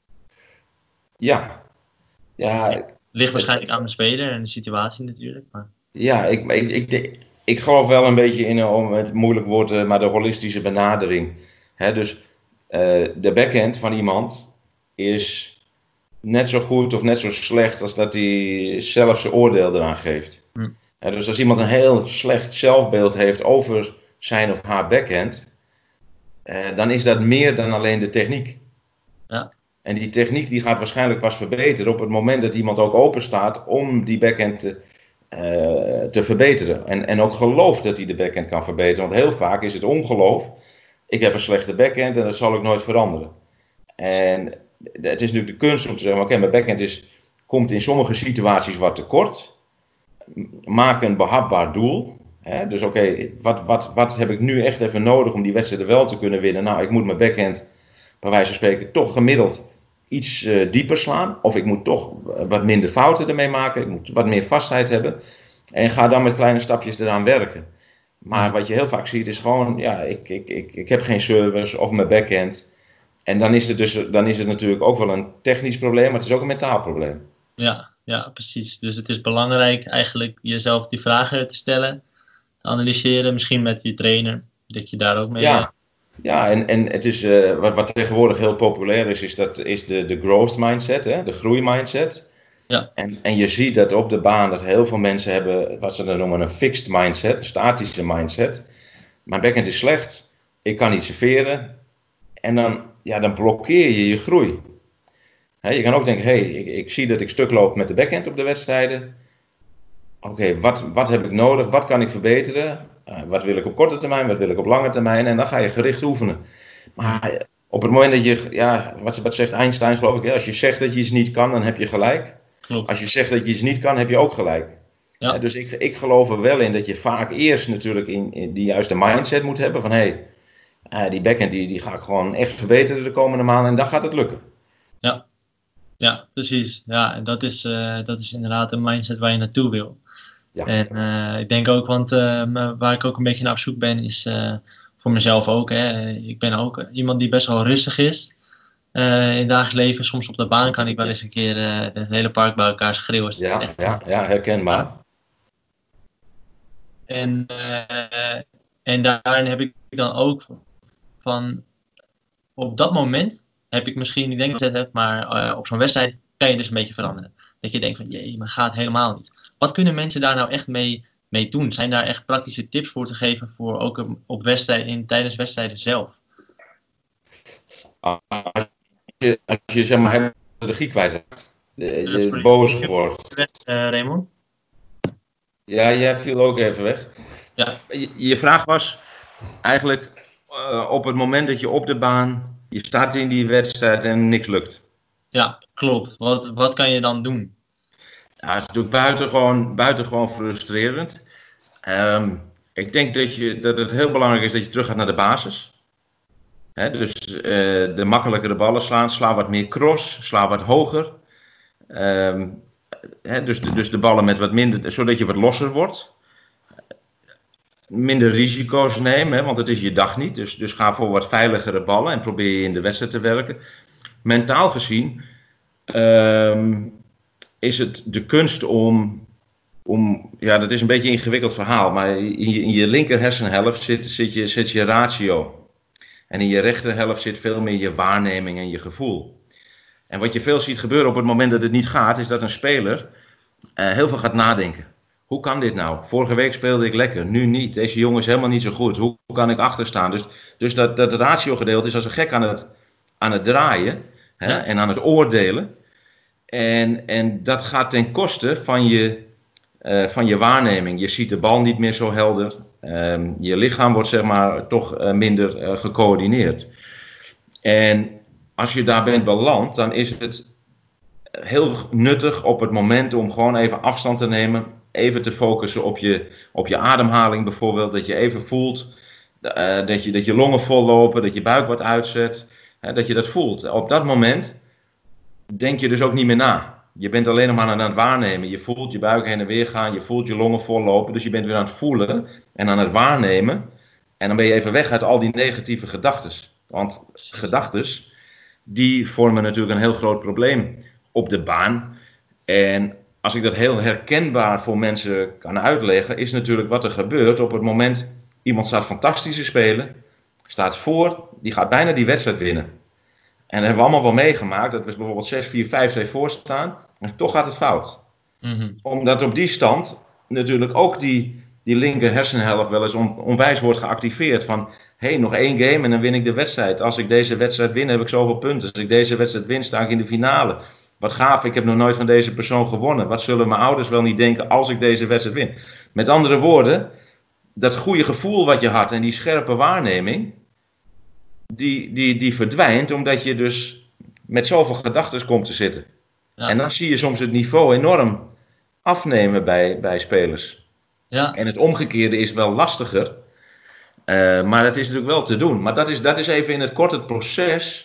S1: Ja. ja
S2: Ligt waarschijnlijk aan de speler en de situatie natuurlijk. Maar...
S1: Ja, ik, ik, ik, ik geloof wel een beetje in, om het moeilijk woord, maar de holistische benadering. He, dus uh, de backhand van iemand is net zo goed of net zo slecht als dat hij zelf zijn oordeel eraan geeft.
S2: Hm.
S1: He, dus als iemand een heel slecht zelfbeeld heeft over zijn of haar backhand, uh, dan is dat meer dan alleen de techniek.
S2: Ja.
S1: En die techniek die gaat waarschijnlijk pas verbeteren op het moment dat iemand ook open staat om die backhand te, uh, te verbeteren. En, en ook gelooft dat hij de backhand kan verbeteren. Want heel vaak is het ongeloof. Ik heb een slechte backhand en dat zal ik nooit veranderen. En het is natuurlijk de kunst om te zeggen, oké, okay, mijn backhand is, komt in sommige situaties wat tekort. Maak een behapbaar doel. Hè? Dus oké, okay, wat, wat, wat heb ik nu echt even nodig om die wedstrijden wel te kunnen winnen? Nou, ik moet mijn backhand bij wijze van spreken toch gemiddeld iets uh, dieper slaan. Of ik moet toch wat minder fouten ermee maken. Ik moet wat meer vastheid hebben. En ga dan met kleine stapjes eraan werken. Maar wat je heel vaak ziet is gewoon, ja, ik, ik, ik, ik heb geen service of mijn backhand. En dan is, het dus, dan is het natuurlijk ook wel een technisch probleem, maar het is ook een mentaal probleem.
S2: Ja, ja, precies. Dus het is belangrijk eigenlijk jezelf die vragen te stellen. Te analyseren, misschien met je trainer. Dat je daar ook mee...
S1: Ja. Ja, en, en het is, uh, wat, wat tegenwoordig heel populair is, is, dat, is de, de growth mindset, hè? De groeimindset.
S2: Ja.
S1: En, en je ziet dat op de baan dat heel veel mensen hebben, wat ze dan noemen een fixed mindset, een statische mindset. Mijn backhand is slecht, ik kan niet serveren. En dan, ja, dan blokkeer je je groei. He, je kan ook denken, hé, hey, ik, ik zie dat ik stuk loop met de backhand op de wedstrijden. Oké, okay, wat, wat heb ik nodig, wat kan ik verbeteren? Uh, wat wil ik op korte termijn, wat wil ik op lange termijn? En dan ga je gericht oefenen. Maar op het moment dat je, ja, wat, wat zegt Einstein geloof ik, hè? Als je zegt dat je iets niet kan, dan heb je gelijk.
S2: Klopt.
S1: Als je zegt dat je iets niet kan, heb je ook gelijk.
S2: Ja.
S1: Uh, dus ik, ik geloof er wel in dat je vaak eerst natuurlijk in, in die juiste mindset moet hebben van hé, hey, uh, die backhand die, die ga ik gewoon echt verbeteren de komende maanden en dan gaat het lukken.
S2: Ja, ja precies. Ja, en dat is, uh, dat is inderdaad een mindset waar je naartoe wil. Ja. En uh, ik denk ook, want uh, waar ik ook een beetje naar op zoek ben, is uh, voor mezelf ook. Hè. Ik ben ook iemand die best wel rustig is. Uh, in het dagelijks leven, soms op de baan kan ik wel eens een keer uh, het hele park bij elkaar schreeuwen.
S1: Ja, echt, ja, ja, herkenbaar.
S2: En, uh, en daarin heb ik dan ook van, op dat moment heb ik misschien, ik denk dat je het hebt, maar uh, op zo'n wedstrijd kan je dus een beetje veranderen. Dat je denkt van, jee, maar gaat helemaal niet. Wat kunnen mensen daar nou echt mee, mee doen? Zijn daar echt praktische tips voor te geven voor ook op wedstrijd, in, tijdens wedstrijden zelf?
S1: Als je, als je zeg maar de regie kwijtraakt, je uh, boos wordt.
S2: Uh, Raymond?
S1: Ja, jij viel ook even weg.
S2: Ja.
S1: Je, je vraag was eigenlijk uh, op het moment dat je op de baan je staat in die wedstrijd en niks lukt.
S2: Ja, klopt. Wat, wat kan je dan doen?
S1: Ja, het is natuurlijk buitengewoon, buitengewoon frustrerend. Um, ik denk dat, je, dat het heel belangrijk is dat je terug gaat naar de basis. He, dus uh, de makkelijkere ballen slaan, sla wat meer cross, sla wat hoger. Um, he, dus, de, dus de ballen met wat minder, zodat je wat losser wordt. Minder risico's nemen, he, want het is je dag niet. Dus, dus ga voor wat veiligere ballen en probeer je in de wedstrijd te werken. Mentaal gezien um, is het de kunst om, om, ja, dat is een beetje een ingewikkeld verhaal, maar in je, in je linker hersenhelft zit, zit, je, zit je ratio. En in je rechterhelft zit veel meer je waarneming en je gevoel. En wat je veel ziet gebeuren op het moment dat het niet gaat, is dat een speler uh, heel veel gaat nadenken. Hoe kan dit nou? Vorige week speelde ik lekker, nu niet. Deze jongen is helemaal niet zo goed. Hoe kan ik achterstaan? Dus, dus dat, dat ratio gedeelte is als een gek aan het, aan het draaien, hè, en aan het oordelen. En, en dat gaat ten koste van je, uh, van je waarneming. Je ziet de bal niet meer zo helder. Um, je lichaam wordt zeg maar toch uh, minder uh, gecoördineerd. En als je daar bent beland, dan is het heel nuttig op het moment om gewoon even afstand te nemen. Even te focussen op je, op je ademhaling bijvoorbeeld. Dat je even voelt uh, dat, je, dat je longen vollopen, dat je buik wat uitzet. Uh, dat je dat voelt. Op dat moment denk je dus ook niet meer na. Je bent alleen nog maar aan het waarnemen. Je voelt je buik heen en weer gaan. Je voelt je longen vollopen. Dus je bent weer aan het voelen en aan het waarnemen. En dan ben je even weg uit al die negatieve gedachten. Want gedachten, die vormen natuurlijk een heel groot probleem op de baan. En als ik dat heel herkenbaar voor mensen kan uitleggen, is natuurlijk wat er gebeurt op het moment iemand staat fantastisch te spelen, staat voor, die gaat bijna die wedstrijd winnen. En dat hebben we allemaal wel meegemaakt, dat we bijvoorbeeld zes vier vijf twee voor staan, en toch gaat het fout. Mm-hmm. Omdat op die stand natuurlijk ook die, die linker hersenhelft wel eens on, onwijs wordt geactiveerd van, hé, hey, nog één game en dan win ik de wedstrijd. Als ik deze wedstrijd win, heb ik zoveel punten. Als ik deze wedstrijd win, sta ik in de finale. Wat gaaf, ik heb nog nooit van deze persoon gewonnen. Wat zullen mijn ouders wel niet denken als ik deze wedstrijd win? Met andere woorden, dat goede gevoel wat je had en die scherpe waarneming, die, die, die verdwijnt omdat je dus met zoveel gedachten komt te zitten. Ja. En dan zie je soms het niveau enorm afnemen bij, bij spelers. Ja. En het omgekeerde is wel lastiger, uh, maar het is natuurlijk wel te doen. Maar dat is, dat is even in het kort het proces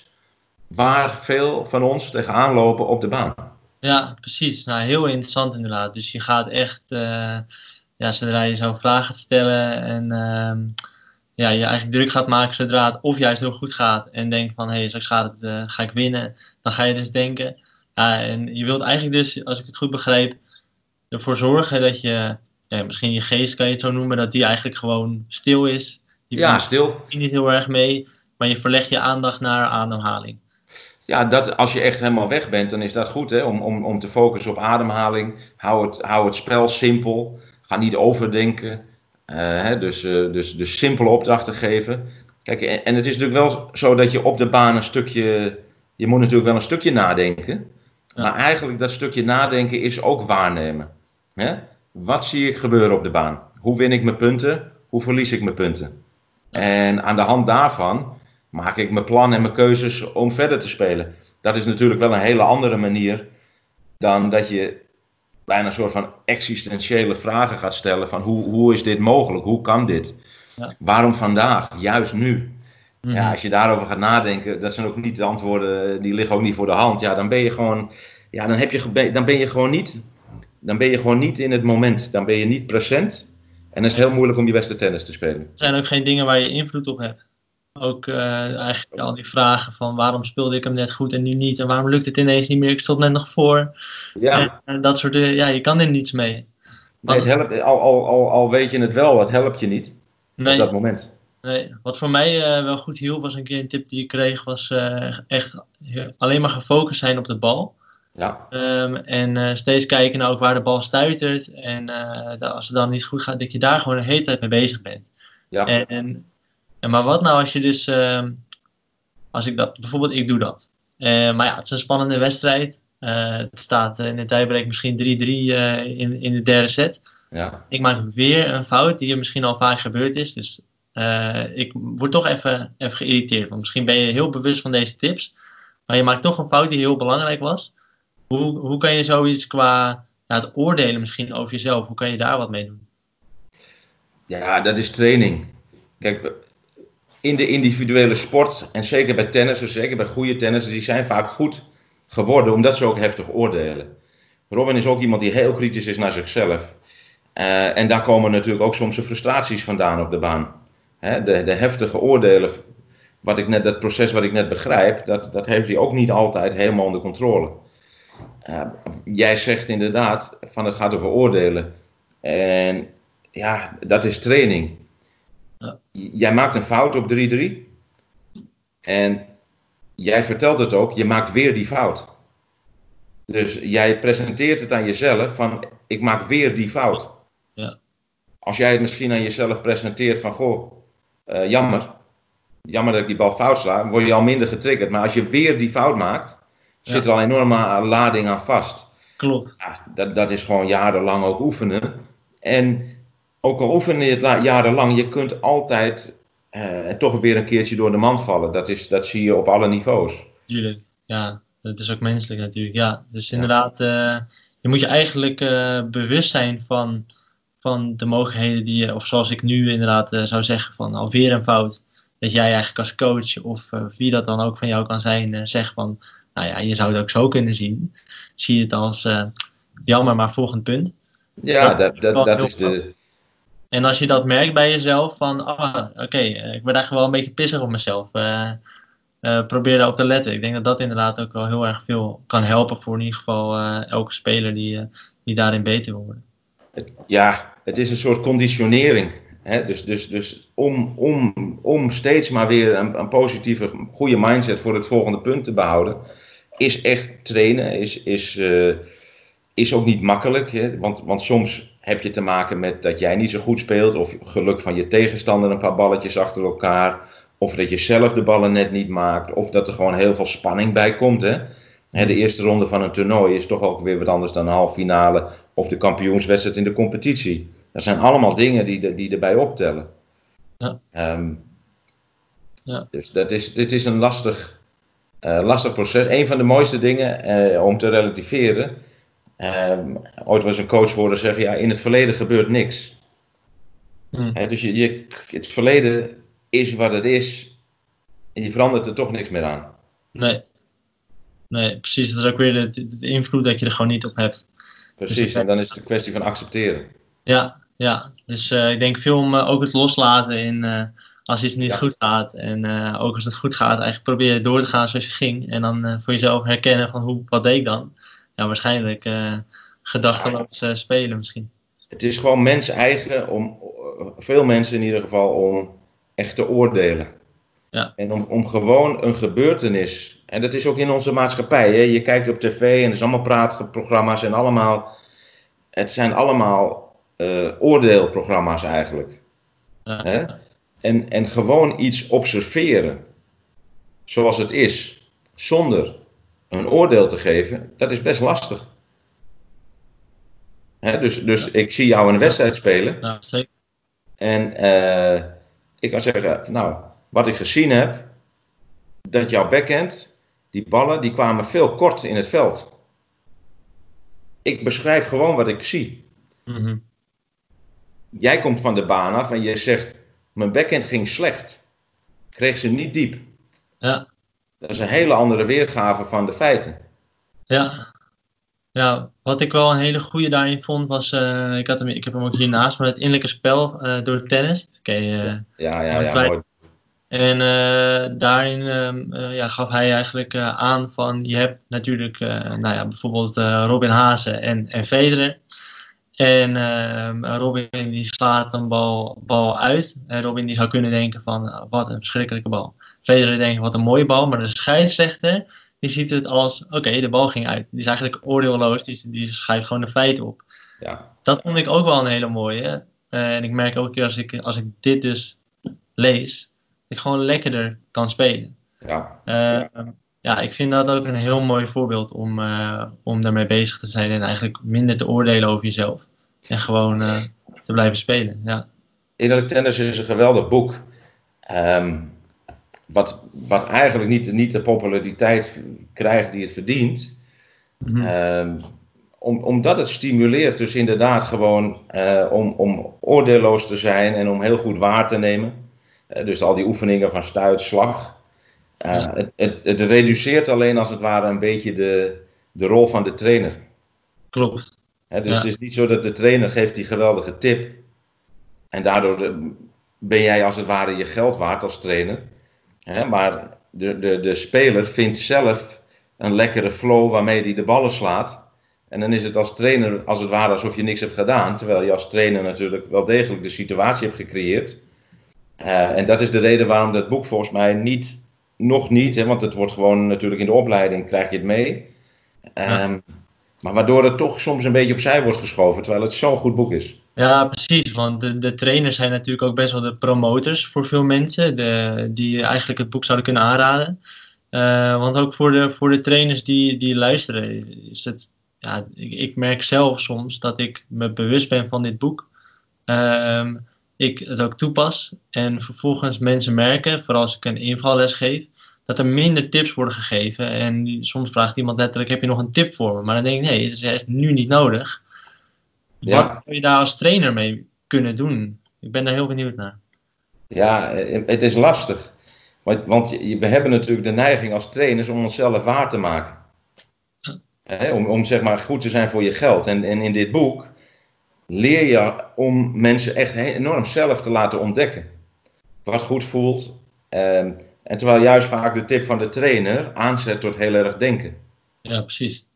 S1: waar veel van ons tegenaan lopen op de baan.
S2: Ja, precies. Nou, heel interessant inderdaad. Dus je gaat echt, uh, ja, zodra je zo vragen gaat stellen en uh, ja, je eigenlijk druk gaat maken zodra het of juist heel goed gaat en denkt van, hé, hey, straks gaat het, uh, ga ik winnen, dan ga je dus denken. Uh, en je wilt eigenlijk dus, als ik het goed begreep, ervoor zorgen dat je, ja, misschien je geest kan je het zo noemen, dat die eigenlijk gewoon stil is. Die
S1: ja, stil.
S2: Je niet heel erg mee, maar je verlegt je aandacht naar ademhaling.
S1: Ja, dat, als je echt helemaal weg bent, dan is dat goed, hè? Om, om, om te focussen op ademhaling. Hou het, hou het spel simpel. Ga niet overdenken. Uh, hè? Dus, uh, dus, dus simpele opdrachten geven. Kijk, en, en het is natuurlijk wel zo dat je op de baan een stukje... Je moet natuurlijk wel een stukje nadenken. Ja. Maar eigenlijk dat stukje nadenken is ook waarnemen. Hè? Wat zie ik gebeuren op de baan? Hoe win ik mijn punten? Hoe verlies ik mijn punten? Ja. En aan de hand daarvan maak ik mijn plan en mijn keuzes om verder te spelen. Dat is natuurlijk wel een hele andere manier dan dat je bijna een soort van existentiële vragen gaat stellen van hoe, hoe is dit mogelijk? Hoe kan dit? Ja. Waarom vandaag? Juist nu? Mm-hmm. Ja, als je daarover gaat nadenken, dat zijn ook niet de antwoorden, die liggen ook niet voor de hand. Ja, dan ben je gewoon, ja, dan heb je, dan ben je gewoon niet, dan ben je gewoon niet in het moment. Dan ben je niet present. En dan is het heel moeilijk om je beste tennis te spelen.
S2: Er zijn ook geen dingen waar je invloed op hebt. Ook uh, eigenlijk al die vragen van waarom speelde ik hem net goed en nu niet. En waarom lukt het ineens niet meer, ik stond net nog voor. Ja. En, en dat soort dingen, ja, je kan er niets mee.
S1: Nee, het helpt, al, al, al, al weet je het wel, het helpt je niet nee, op dat moment.
S2: Nee, wat voor mij uh, wel goed hielp was een keer een tip die ik kreeg, was uh, echt alleen maar gefocust zijn op de bal. Ja. Um, en uh, steeds kijken naar ook waar de bal stuitert. En uh, dat als het dan niet goed gaat, dat je daar gewoon de hele tijd mee bezig bent. Ja. En, en, en maar wat nou als je dus, uh, als ik dat, bijvoorbeeld ik doe dat. Uh, maar ja, het is een spannende wedstrijd. Uh, het staat uh, in de tiebreak misschien drie drie uh, in, in de derde set. Ja. Ik maak weer een fout die er misschien al vaak gebeurd is. Dus uh, ik word toch even, even geïrriteerd. Want misschien ben je heel bewust van deze tips, maar je maakt toch een fout die heel belangrijk was. Hoe, hoe kan je zoiets qua ja, het oordelen misschien over jezelf, hoe kan je daar wat mee doen?
S1: Ja, dat is training. Kijk, in de individuele sport, en zeker bij tennissers, zeker bij goede tennissers, die zijn vaak goed geworden omdat ze ook heftig oordelen. Robin is ook iemand die heel kritisch is naar zichzelf. Uh, en daar komen natuurlijk ook soms de frustraties vandaan op de baan. Hè, de, de heftige oordelen, wat ik net, dat proces wat ik net begrijp, dat, dat heeft hij ook niet altijd helemaal onder controle. Uh, jij zegt inderdaad, van het gaat over oordelen. En ja, dat is training. Ja. Jij maakt een fout op drie drie. En jij vertelt het ook, je maakt weer die fout. Dus jij presenteert het aan jezelf van, ik maak weer die fout.
S2: Ja.
S1: Als jij het misschien aan jezelf presenteert van, goh, uh, jammer. Jammer dat ik die bal fout sla, word je al minder getriggerd. Maar als je weer die fout maakt, ja. zit er al een enorme lading aan vast.
S2: Klopt.
S1: Ja, dat, dat is gewoon jarenlang ook oefenen. En ook al oefen je het jarenlang, je kunt altijd uh, toch weer een keertje door de mand vallen. Dat, is, dat zie je op alle niveaus.
S2: Tuurlijk, ja. Dat is ook menselijk natuurlijk, ja. Dus inderdaad, uh, je moet je eigenlijk uh, bewust zijn van, van de mogelijkheden die je, of zoals ik nu inderdaad uh, zou zeggen, van alweer een fout. Dat jij eigenlijk als coach, of uh, wie dat dan ook van jou kan zijn, uh, zegt van, nou ja, je zou het ook zo kunnen zien. Zie je het als, uh, jammer, maar volgend punt.
S1: Ja, dat, dat, dat, dat is de...
S2: En als je dat merkt bij jezelf, van, ah, oké, okay, ik ben eigenlijk wel een beetje pissig op mezelf. Uh, uh, probeer daarop te letten. Ik denk dat dat inderdaad ook wel heel erg veel kan helpen voor in ieder geval uh, elke speler die, uh, die daarin beter wil worden.
S1: Ja, het is een soort conditionering. Hè? Dus, dus, dus om, om, om steeds maar weer een, een positieve, goede mindset voor het volgende punt te behouden, is echt trainen, is, is, uh, is ook niet makkelijk. Hè? Want, want soms heb je te maken met dat jij niet zo goed speelt, of geluk van je tegenstander een paar balletjes achter elkaar, of dat je zelf de ballen net niet maakt, of dat er gewoon heel veel spanning bij komt. Hè? Hè, de eerste ronde van een toernooi is toch ook weer wat anders dan een halve finale of de kampioenswedstrijd in de competitie. Dat zijn allemaal dingen die, de, die erbij optellen.
S2: Ja.
S1: Um,
S2: ja.
S1: Dus dat is, dit is een lastig, uh, lastig proces. Een van de mooiste dingen uh, om te relativeren. Um, ooit was een coach horen zeggen, ja, in het verleden gebeurt niks.
S2: Hmm.
S1: He, dus je, je, het verleden is wat het is. En je verandert er toch niks meer aan.
S2: Nee. Nee, precies. Dat is ook weer de, de, de invloed dat je er gewoon niet op hebt.
S1: Precies,
S2: dus
S1: en dan is het een kwestie van accepteren.
S2: Ja, ja. Dus uh, ik denk veel om uh, ook het loslaten in uh, als iets niet ja. goed gaat. En uh, ook als het goed gaat, eigenlijk proberen door te gaan zoals je ging. En dan uh, voor jezelf herkennen van hoe, wat deed ik dan? Ja, waarschijnlijk uh, gedachteloos uh, spelen misschien.
S1: Het is gewoon mens eigen, om, veel mensen in ieder geval, om echt te oordelen.
S2: Ja.
S1: En om, om gewoon een gebeurtenis, en dat is ook in onze maatschappij, hè? Je kijkt op tv en er zijn allemaal praatprogramma's en allemaal, het zijn allemaal uh, oordeelprogramma's eigenlijk.
S2: Ja.
S1: Hè? En, en gewoon iets observeren, zoals het is, zonder een oordeel te geven, dat is best lastig. Hè? Dus, dus ik zie jou een wedstrijd spelen.
S2: Ja, zeker.
S1: En uh, ik kan zeggen, nou, wat ik gezien heb, dat jouw backhand, die ballen, die kwamen veel kort in het veld. Ik beschrijf gewoon wat ik zie.
S2: Mm-hmm.
S1: Jij komt van de baan af en je zegt, mijn backhand ging slecht. Kreeg ze niet diep.
S2: Ja.
S1: Dat is een hele andere weergave van de feiten.
S2: Ja. Ja, wat ik wel een hele goede daarin vond was, uh, ik, had hem, ik heb hem ook hiernaast, maar het innerlijke spel uh, door tennis. Okay, uh,
S1: ja, ja, ja, ja mooi.
S2: En uh, daarin uh, uh, ja, gaf hij eigenlijk uh, aan van, je hebt natuurlijk uh, nou ja, bijvoorbeeld uh, Robin Haase en, en Federer. En uh, Robin die slaat een bal, bal uit. En Robin die zou kunnen denken van, uh, wat een verschrikkelijke bal. Federer denkt, wat een mooie bal, maar de scheidsrechter die ziet het als, oké, okay, de bal ging uit. Die is eigenlijk oordeelloos, die, die schrijft gewoon de feiten op.
S1: Ja.
S2: Dat vond ik ook wel een hele mooie. Uh, en ik merk ook als ik, als ik dit dus lees, ik gewoon lekkerder kan spelen.
S1: Ja.
S2: Uh, ja. ja, ik vind dat ook een heel mooi voorbeeld om, uh, om daarmee bezig te zijn en eigenlijk minder te oordelen over jezelf. En gewoon uh, te blijven spelen. Ja.
S1: Innerlijk Tennis is een geweldig boek. Um, wat, wat eigenlijk niet, niet de populariteit krijgt die het verdient. Mm-hmm. Um, om, omdat het stimuleert dus inderdaad gewoon uh, om, om oordeelloos te zijn en om heel goed waar te nemen. Uh, dus al die oefeningen van stuit, slag. Uh, ja. het, het, het reduceert alleen als het ware een beetje de, de rol van de trainer.
S2: Klopt.
S1: He, dus ja. Het is niet zo dat de trainer geeft die geweldige tip. En daardoor de, ben jij als het ware je geld waard als trainer. He, maar de, de, de speler vindt zelf een lekkere flow waarmee hij de ballen slaat. En dan is het als trainer als het ware alsof je niks hebt gedaan. Terwijl je als trainer natuurlijk wel degelijk de situatie hebt gecreëerd. Uh, en dat is de reden waarom dat boek volgens mij niet, nog niet, hè, want het wordt gewoon natuurlijk in de opleiding krijg je het mee. Um, ja. Maar waardoor het toch soms een beetje opzij wordt geschoven, terwijl het zo'n goed boek is.
S2: Ja, precies, want de, de trainers zijn natuurlijk ook best wel de promotors voor veel mensen, de, die eigenlijk het boek zouden kunnen aanraden. Uh, want ook voor de, voor de trainers die, die luisteren, is het, ja, ik, ik merk zelf soms dat ik me bewust ben van dit boek. Uh, ik het ook toepas en vervolgens mensen merken, vooral als ik een invalles geef, dat er minder tips worden gegeven. En die, soms vraagt iemand letterlijk, heb je nog een tip voor me? Maar dan denk ik, nee, dat is echt nu niet nodig. Ja. Wat zou je daar als trainer mee kunnen doen? Ik ben daar heel benieuwd naar.
S1: Ja, het is lastig. Want we hebben natuurlijk de neiging als trainers om onszelf waar te maken. Ja. He, om, om zeg maar goed te zijn voor je geld. En, en in dit boek leer je om mensen echt enorm zelf te laten ontdekken. Wat goed voelt. Um, en terwijl juist vaak de tip van de trainer aanzet tot heel erg denken.
S2: Ja, precies.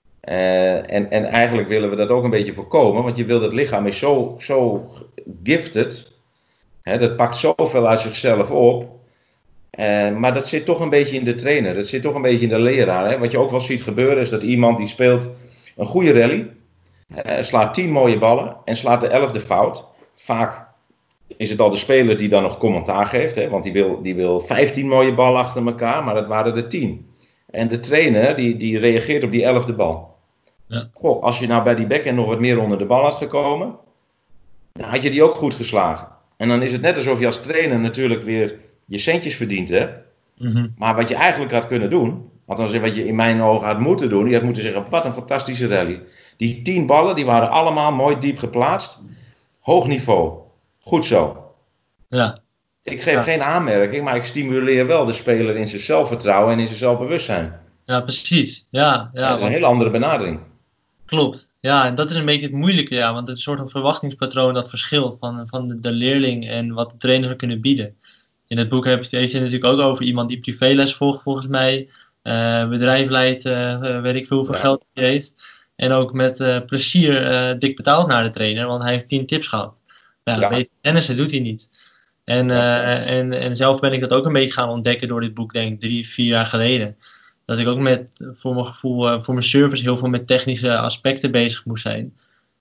S1: Uh, en, en eigenlijk willen we dat ook een beetje voorkomen. Want je wil het lichaam is zo, zo gifted. Hè, dat pakt zoveel uit zichzelf op. Uh, maar dat zit toch een beetje in de trainer. Dat zit toch een beetje in de leraar. Hè. Wat je ook wel ziet gebeuren is dat iemand die speelt een goede rally. Uh, slaat tien mooie ballen en slaat de elfde fout. Vaak is het al de speler die dan nog commentaar geeft. Hè, want die wil, die wil vijftien mooie ballen achter elkaar, maar dat waren er tien. En de trainer die, die reageert op die elfde bal. Ja. Goh, als je nou bij die backhand nog wat meer onder de bal had gekomen, dan had je die ook goed geslagen. En dan is het net alsof je als trainer natuurlijk weer je centjes verdient hebt. Mm-hmm. Maar wat je eigenlijk had kunnen doen, althans wat je in mijn ogen had moeten doen, je had moeten zeggen, wat een fantastische rally. Die tien ballen, die waren allemaal mooi diep geplaatst. Hoog niveau. Goed zo.
S2: Ja.
S1: Ik geef
S2: ja.
S1: geen aanmerking, maar ik stimuleer wel de speler in zijn zelfvertrouwen en in zijn zelfbewustzijn.
S2: Ja, precies. Ja, ja,
S1: ja, dat is een hele andere benadering.
S2: Klopt. Ja, en dat is een beetje het moeilijke, ja, want het is een soort van verwachtingspatroon dat verschilt van, van de, de leerling en wat de trainer zou kunnen bieden. In het boek heeft het natuurlijk ook over iemand die privéles volgt, volgens mij, uh, bedrijf leidt, uh, weet ik veel hoeveel ja. geld hij heeft. En ook met uh, plezier uh, dik betaald naar de trainer, want hij heeft tien tips gehad. Ja, ja. Weet je, tennissen doet hij niet. En, uh, en, en zelf ben ik dat ook een beetje gaan ontdekken door dit boek, denk ik, drie, vier jaar geleden. Dat ik ook met, voor mijn gevoel, uh, voor mijn service heel veel met technische aspecten bezig moest zijn.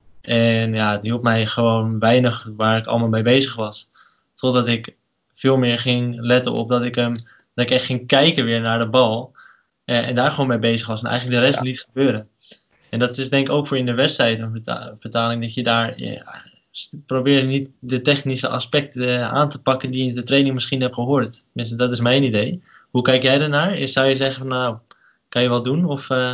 S2: En ja, het hielp mij gewoon weinig waar ik allemaal mee bezig was. Totdat ik veel meer ging letten op dat ik, um, dat ik echt ging kijken weer naar de bal. Uh, en daar gewoon mee bezig was. En eigenlijk de rest ja. liet gebeuren. En dat is denk ik ook voor in de wedstrijd een verta- vertaling, dat je daar... Ja, probeer niet de technische aspecten aan te pakken die je in de training misschien hebt gehoord. Tenminste, dat is mijn idee. Hoe kijk jij daarnaar? Zou je zeggen, nou, kan je wat doen? Of, uh...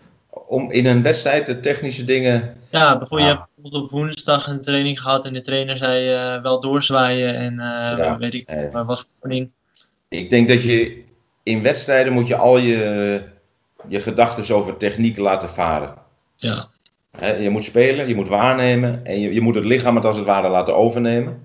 S1: Om in een wedstrijd de technische dingen...
S2: Ja, bijvoorbeeld, ah. je hebt bijvoorbeeld op woensdag een training gehad en de trainer zei uh, wel doorzwaaien en uh, ja, weet ik, maar uh, wat voor oefening.
S1: Ik denk dat je in wedstrijden moet je al je, je gedachten over techniek laten varen.
S2: Ja.
S1: He, je moet spelen, je moet waarnemen en je, je moet het lichaam het als het ware laten overnemen.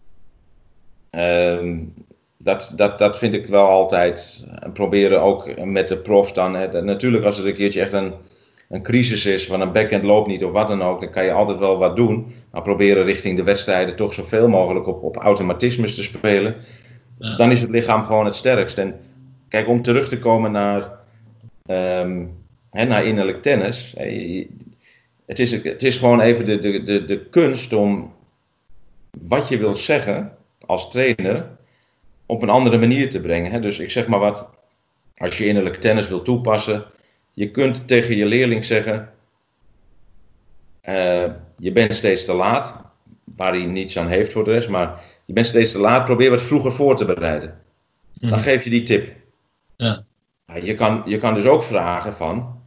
S1: Um, dat, dat, dat vind ik wel altijd. En proberen ook met de prof dan. He, dat, natuurlijk als er een keertje echt een, een crisis is, van een backhand loopt niet of wat dan ook, dan kan je altijd wel wat doen. Maar proberen richting de wedstrijden toch zoveel mogelijk op, op automatismes te spelen. Ja. Dan is het lichaam gewoon het sterkst. En kijk, om terug te komen naar, um, he, naar innerlijk tennis. He, Het is, het is gewoon even de, de, de, de kunst om wat je wilt zeggen als trainer op een andere manier te brengen. Hè? Dus ik zeg maar wat, als je innerlijk tennis wilt toepassen, je kunt tegen je leerling zeggen, uh, je bent steeds te laat, waar hij niets aan heeft voor de rest, maar je bent steeds te laat, probeer wat vroeger voor te bereiden. Dan
S2: Mhm.
S1: geef je die tip.
S2: Ja.
S1: Nou, Je kan, je kan dus ook vragen van,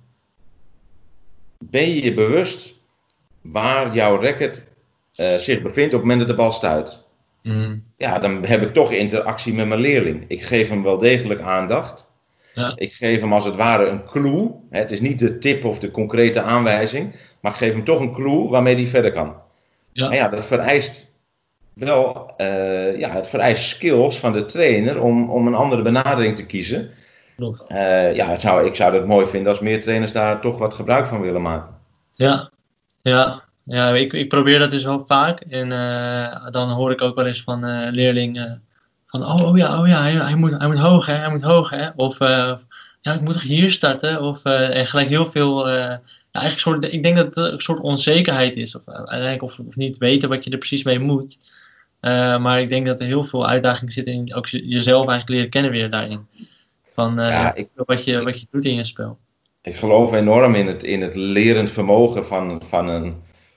S1: ben je je bewust waar jouw racket eh, zich bevindt op het moment dat de bal stuit?
S2: Mhm.
S1: Ja, dan heb ik toch interactie met mijn leerling. Ik geef hem wel degelijk aandacht.
S2: Ja.
S1: Ik geef hem als het ware een clue. Het is niet de tip of de concrete aanwijzing, maar ik geef hem toch een clue waarmee hij verder kan.
S2: Ja.
S1: Maar ja, dat vereist wel, eh, ja, het vereist skills van de trainer om, om een andere benadering te kiezen.
S2: Klopt.
S1: Uh, ja, het zou, ik zou het mooi vinden als meer trainers daar toch wat gebruik van willen maken.
S2: Ja, ja, ja ik, ik probeer dat dus wel vaak. En uh, dan hoor ik ook wel eens van uh, leerlingen van, oh, oh ja, oh ja hij, hij, moet, hij moet hoog, hè, hij moet hoog, hè. Of, uh, ja, ik moet hier starten. Of uh, en gelijk heel veel, uh, ja, eigenlijk soort, ik denk dat het een soort onzekerheid is. Of, uiteindelijk of, of niet weten wat je er precies mee moet. Uh, maar ik denk dat er heel veel uitdagingen zitten in ook jezelf eigenlijk leren kennen weer daarin. Van uh,
S1: ja, ik,
S2: wat, je, wat je doet in je spel.
S1: Ik geloof enorm in het, in het lerend vermogen van, van een,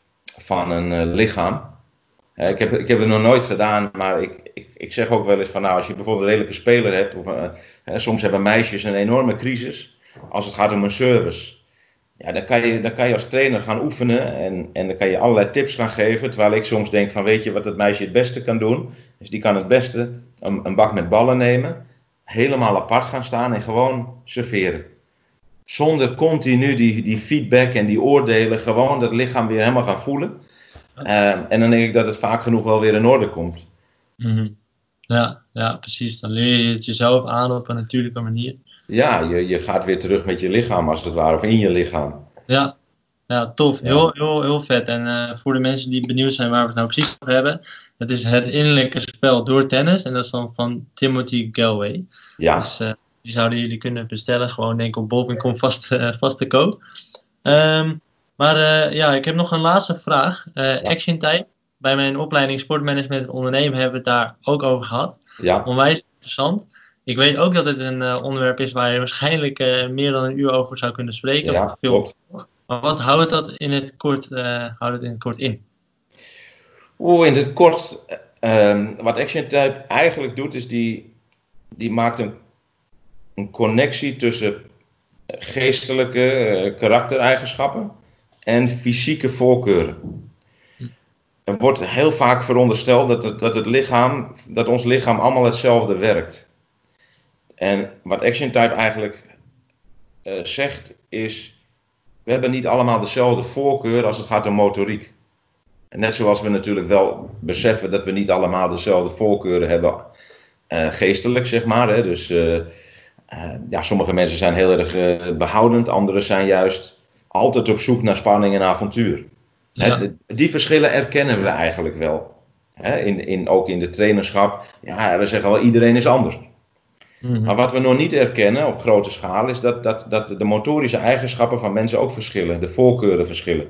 S1: van een uh, lichaam. Uh, ik, heb, ik heb het nog nooit gedaan, maar ik, ik, ik zeg ook wel eens van, nou, als je bijvoorbeeld een redelijke speler hebt, of, uh, uh, soms hebben meisjes een enorme crisis als het gaat om een service. Ja, dan kan je, dan kan je als trainer gaan oefenen en, en dan kan je allerlei tips gaan geven, terwijl ik soms denk van, weet je wat het meisje het beste kan doen? Dus die kan het beste een, een bak met ballen nemen, helemaal apart gaan staan en gewoon serveren. Zonder continu die, die feedback en die oordelen, gewoon dat lichaam weer helemaal gaan voelen. Uh, en dan denk ik dat het vaak genoeg wel weer in orde komt.
S2: Mm-hmm. Ja, ja, precies. Dan leer je het jezelf aan op een natuurlijke manier.
S1: Ja, je, je gaat weer terug met je lichaam als het ware, of in je lichaam.
S2: Ja, ja tof. Heel, heel, heel vet. En uh, voor de mensen die benieuwd zijn waar we het nou precies over hebben. Het is Het Innerlijke Spel door Tennis. En dat is dan van Timothy Gallwey.
S1: Ja.
S2: Dus uh, die zouden jullie kunnen bestellen. Gewoon denk ik op bol punt com vast, uh, vast te koop. Um, maar uh, ja, ik heb nog een laatste vraag. Uh, Action Type. Bij mijn opleiding Sportmanagement en Ondernemen hebben we het daar ook over gehad.
S1: Ja.
S2: Onwijs interessant. Ik weet ook dat het een uh, onderwerp is waar je waarschijnlijk uh, meer dan een uur over zou kunnen spreken.
S1: Ja,
S2: veel...
S1: klopt.
S2: Maar wat houdt dat in het kort, uh, houdt het in, het kort in?
S1: Oeh, in het kort, uh, wat Action Type eigenlijk doet, is die, die maakt een, een connectie tussen geestelijke uh, karaktereigenschappen en fysieke voorkeuren. Er wordt heel vaak verondersteld dat het, dat het lichaam, dat ons lichaam allemaal hetzelfde werkt. En wat Action Type eigenlijk uh, zegt is, we hebben niet allemaal dezelfde voorkeur als het gaat om motoriek. En net zoals we natuurlijk wel beseffen dat we niet allemaal dezelfde voorkeuren hebben, uh, geestelijk zeg maar. Hè? Dus uh, uh, ja, sommige mensen zijn heel erg uh, behoudend, anderen zijn juist altijd op zoek naar spanning en avontuur. Ja. He, die verschillen erkennen we eigenlijk wel. He, in, in, ook in de trainerschap. Ja, we zeggen wel, iedereen is anders. Mm-hmm. Maar wat we nog niet erkennen op grote schaal is dat, dat, dat de motorische eigenschappen van mensen ook verschillen. De voorkeuren verschillen.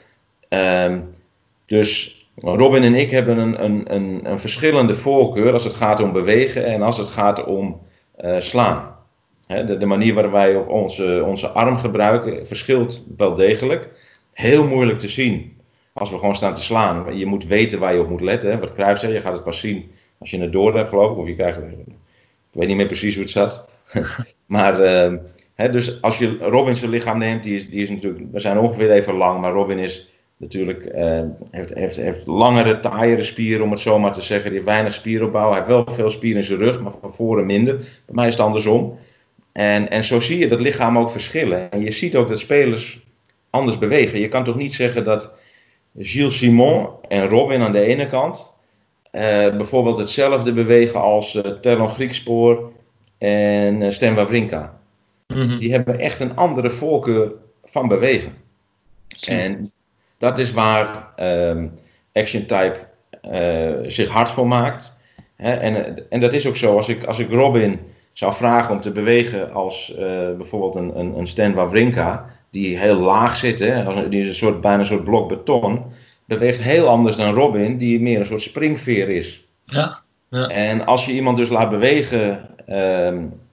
S1: Um, dus Robin en ik hebben een, een, een, een verschillende voorkeur als het gaat om bewegen en als het gaat om uh, slaan. He, de, de manier waarop wij onze, onze arm gebruiken verschilt wel degelijk. Heel moeilijk te zien als we gewoon staan te slaan. Je moet weten waar je op moet letten. Hè. Wat Cruijff zei, je gaat het pas zien als je het door hebt, geloof ik. Of je krijgt het. Ik weet niet meer precies hoe het zat. maar, uh, hè, dus als je Robin zijn lichaam neemt, die is, die is natuurlijk, we zijn ongeveer even lang, maar Robin is natuurlijk, uh, heeft, heeft, heeft langere, taaiere spieren, om het zo maar te zeggen. Die heeft weinig spieropbouw. Hij heeft wel veel spier in zijn rug, maar van voren minder. Bij mij is het andersom. En, en zo zie je dat lichaam ook verschillen. En je ziet ook dat spelers anders bewegen. Je kan toch niet zeggen dat Gilles Simon en Robin aan de ene kant uh, bijvoorbeeld hetzelfde bewegen als uh, Telon Griekspoor en uh, Stan Wawrinka. Mm-hmm. Die hebben echt een andere voorkeur van bewegen. Precies. En dat is waar um, Action Type uh, zich hard voor maakt. Hè? En, en dat is ook zo, als ik, als ik Robin zou vragen om te bewegen als uh, bijvoorbeeld een, een, een Stan Wawrinka, die heel laag zit, hè, die is een soort, bijna een soort blok beton, beweegt heel anders dan Robin, die meer een soort springveer is.
S2: Ja, ja.
S1: En als je iemand dus laat bewegen uh,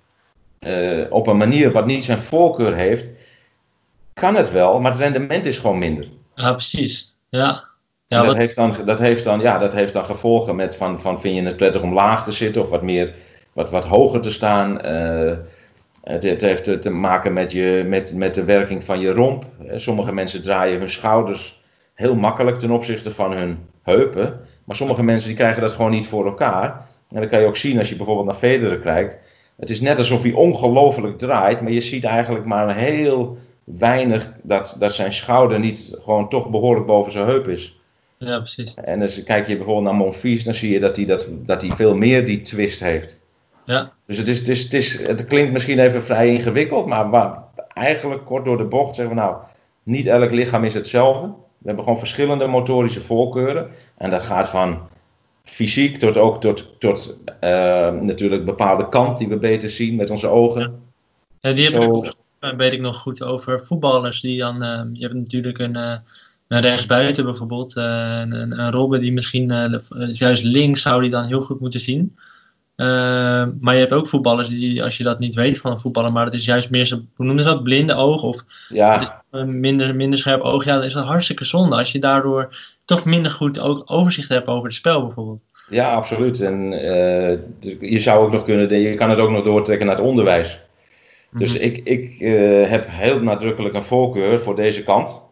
S1: uh, op een manier wat niet zijn voorkeur heeft, kan het wel, maar het rendement is gewoon minder.
S2: Ja, precies. Ja.
S1: En
S2: Ja,
S1: dat
S2: wat,
S1: heeft dan, dat heeft dan, ja, dat heeft dan gevolgen met van, van vind je het prettig om laag te zitten of wat meer, wat, wat hoger te staan. Eh, het, het heeft te- te maken met, je, met, met de werking van je romp. Eh, Sommige mensen draaien hun schouders heel makkelijk ten opzichte van hun heupen. Maar sommige mensen die krijgen dat gewoon niet voor elkaar. En dat kan je ook zien als je bijvoorbeeld naar Federer kijkt. Het is net alsof hij ongelooflijk draait, maar je ziet eigenlijk maar heel weinig dat, dat zijn schouder niet gewoon toch behoorlijk boven zijn heup is.
S2: ja, precies.
S1: En als kijk je bijvoorbeeld naar Monfils, dan zie je dat hij, dat, dat hij veel meer die twist heeft.
S2: Ja,
S1: Dus het, is, het, is, het, is, het klinkt misschien even vrij ingewikkeld, maar waar, eigenlijk kort door de bocht zeggen we nou, niet elk lichaam is hetzelfde. We hebben gewoon verschillende motorische voorkeuren. En dat gaat van fysiek tot ook tot, tot uh, natuurlijk bepaalde kant die we beter zien met onze ogen.
S2: ja die heb
S1: Zo,
S2: ik ook, eh, weet ik nog goed over voetballers die dan, eh, je hebt natuurlijk een, eh, een rechtsbuiten bijvoorbeeld, eh, een, een, een Robben die misschien, eh, juist links zou die dan heel goed moeten zien. Uh, maar je hebt ook voetballers die, als je dat niet weet van een voetballer, maar het is juist meer zo, hoe noemen ze dat, blinde oog of
S1: ja,
S2: een minder, minder scherp oog. Ja, dat is wel hartstikke zonde als je daardoor toch minder goed ook overzicht hebt over het spel bijvoorbeeld.
S1: ja, absoluut. En uh, dus je zou ook nog kunnen, je kan het ook nog doortrekken naar het onderwijs. Dus
S2: Mhm.
S1: ik, ik uh, heb heel nadrukkelijk een voorkeur voor deze kant.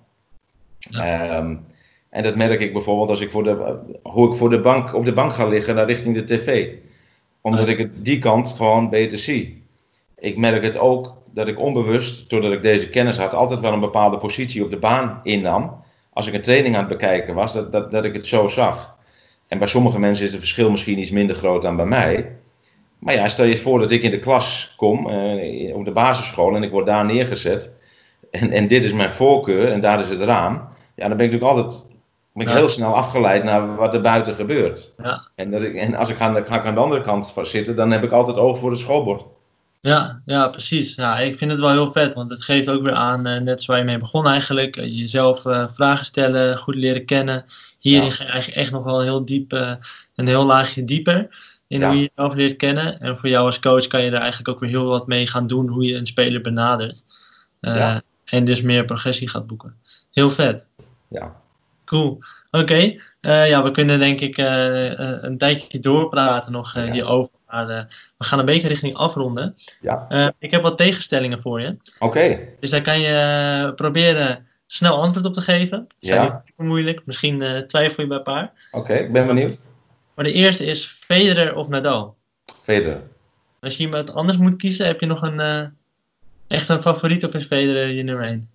S2: Ja.
S1: Um, en dat merk ik bijvoorbeeld als ik voor de, hoe ik voor de bank, op de bank ga liggen naar richting de tv. Omdat
S2: Ja.
S1: ik het die kant gewoon beter zie. Ik merk het ook dat ik onbewust, doordat ik deze kennis had, altijd wel een bepaalde positie op de baan innam. Als ik een training aan het bekijken was, dat, dat, dat ik het zo zag. En bij sommige mensen is het verschil misschien iets minder groot dan bij mij. Maar ja, stel je voor dat ik in de klas kom, uh, op de basisschool, en ik word daar neergezet. En, en dit is mijn voorkeur en daar is het raam. Ja, dan ben ik natuurlijk altijd ben ik
S2: Ja.
S1: heel snel afgeleid naar wat er buiten gebeurt.
S2: Ja.
S1: En, dat ik, en als ik ga, ga ik aan de andere kant zitten, dan heb ik altijd oog voor het schoolbord.
S2: Ja, ja, precies. Ja, ik vind het wel heel vet, want het geeft ook weer aan, uh, net zoals je mee begon eigenlijk, uh, jezelf uh, vragen stellen, goed leren kennen. Hierin
S1: Ja.
S2: ga je eigenlijk echt nog wel heel diep, uh, een heel laagje dieper in
S1: Ja.
S2: hoe je jezelf leert kennen. En voor jou als coach kan je er eigenlijk ook weer heel wat mee gaan doen, hoe je een speler benadert. Uh,
S1: Ja.
S2: En dus meer progressie gaat boeken. Heel vet.
S1: Ja.
S2: Cool. Oké. Okay. Uh, ja, we kunnen denk ik uh, uh, een tijdje doorpraten nog uh,
S1: Ja.
S2: hierover. Maar uh, we gaan een beetje richting afronden.
S1: Ja.
S2: Uh, ik heb wat tegenstellingen voor je.
S1: Oké. Okay.
S2: Dus daar kan je uh, proberen snel antwoord op te geven. Zijn
S1: Ja.
S2: niet moeilijk. Misschien uh, twijfel je bij een paar.
S1: Oké, okay, ik ben benieuwd.
S2: Maar de eerste is Federer of Nadal?
S1: Federer.
S2: Als je iemand anders moet kiezen, heb je nog een uh, echt een favoriet of is Federer je nummer één?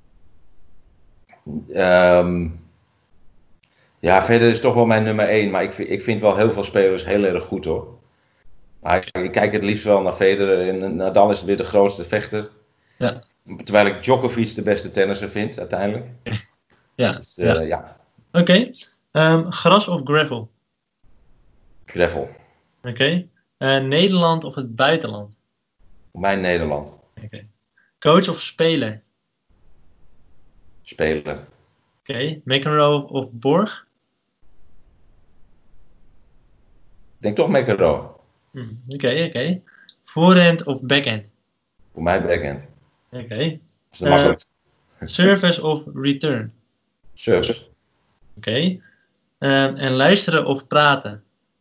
S1: Um, ja, Federer is toch wel mijn nummer één. Maar ik, ik vind wel heel veel spelers heel erg goed hoor. Maar ik, ik kijk het liefst wel naar Federer. En Nadal is weer de grootste vechter.
S2: Ja.
S1: Terwijl ik Djokovic de beste tennisser vind, uiteindelijk.
S2: Ja.
S1: Dus, uh,
S2: ja.
S1: ja.
S2: Oké. Okay. Um, gras of gravel?
S1: Gravel.
S2: Oké. Okay. Uh, Nederland of het buitenland?
S1: Mijn Nederland.
S2: Oké. Okay. Coach of speler?
S1: Speler.
S2: Oké. Okay. McEnroe of Borg?
S1: Ik denk toch McEnroe.
S2: Oké, hmm. oké. Okay, okay. Voorhand of backhand?
S1: Voor mij backhand.
S2: Oké. Okay.
S1: Dat is de makkelijkste.
S2: Uh, service of return?
S1: Service.
S2: Oké. Okay. Uh, en luisteren of praten?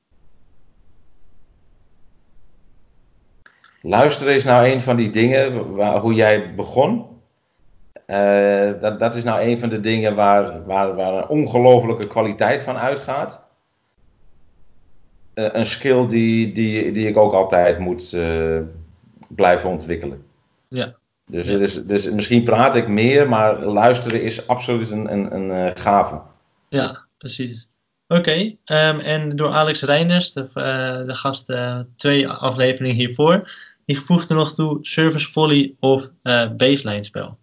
S1: Luisteren is nou een van die dingen, waar, hoe jij begon. Uh, dat, dat is nou een van de dingen waar, waar, waar een ongelofelijke kwaliteit van uitgaat. Uh, een skill die, die, die ik ook altijd moet uh, blijven ontwikkelen.
S2: Ja.
S1: Dus,
S2: ja.
S1: dus, dus misschien praat ik meer, maar luisteren is absoluut een, een, een uh, gave.
S2: Ja, precies. Oké, okay. um, en door Alex Reinders, de, uh, de gast uh, twee afleveringen hiervoor, die voegde nog toe service volley of uh, baseline spel.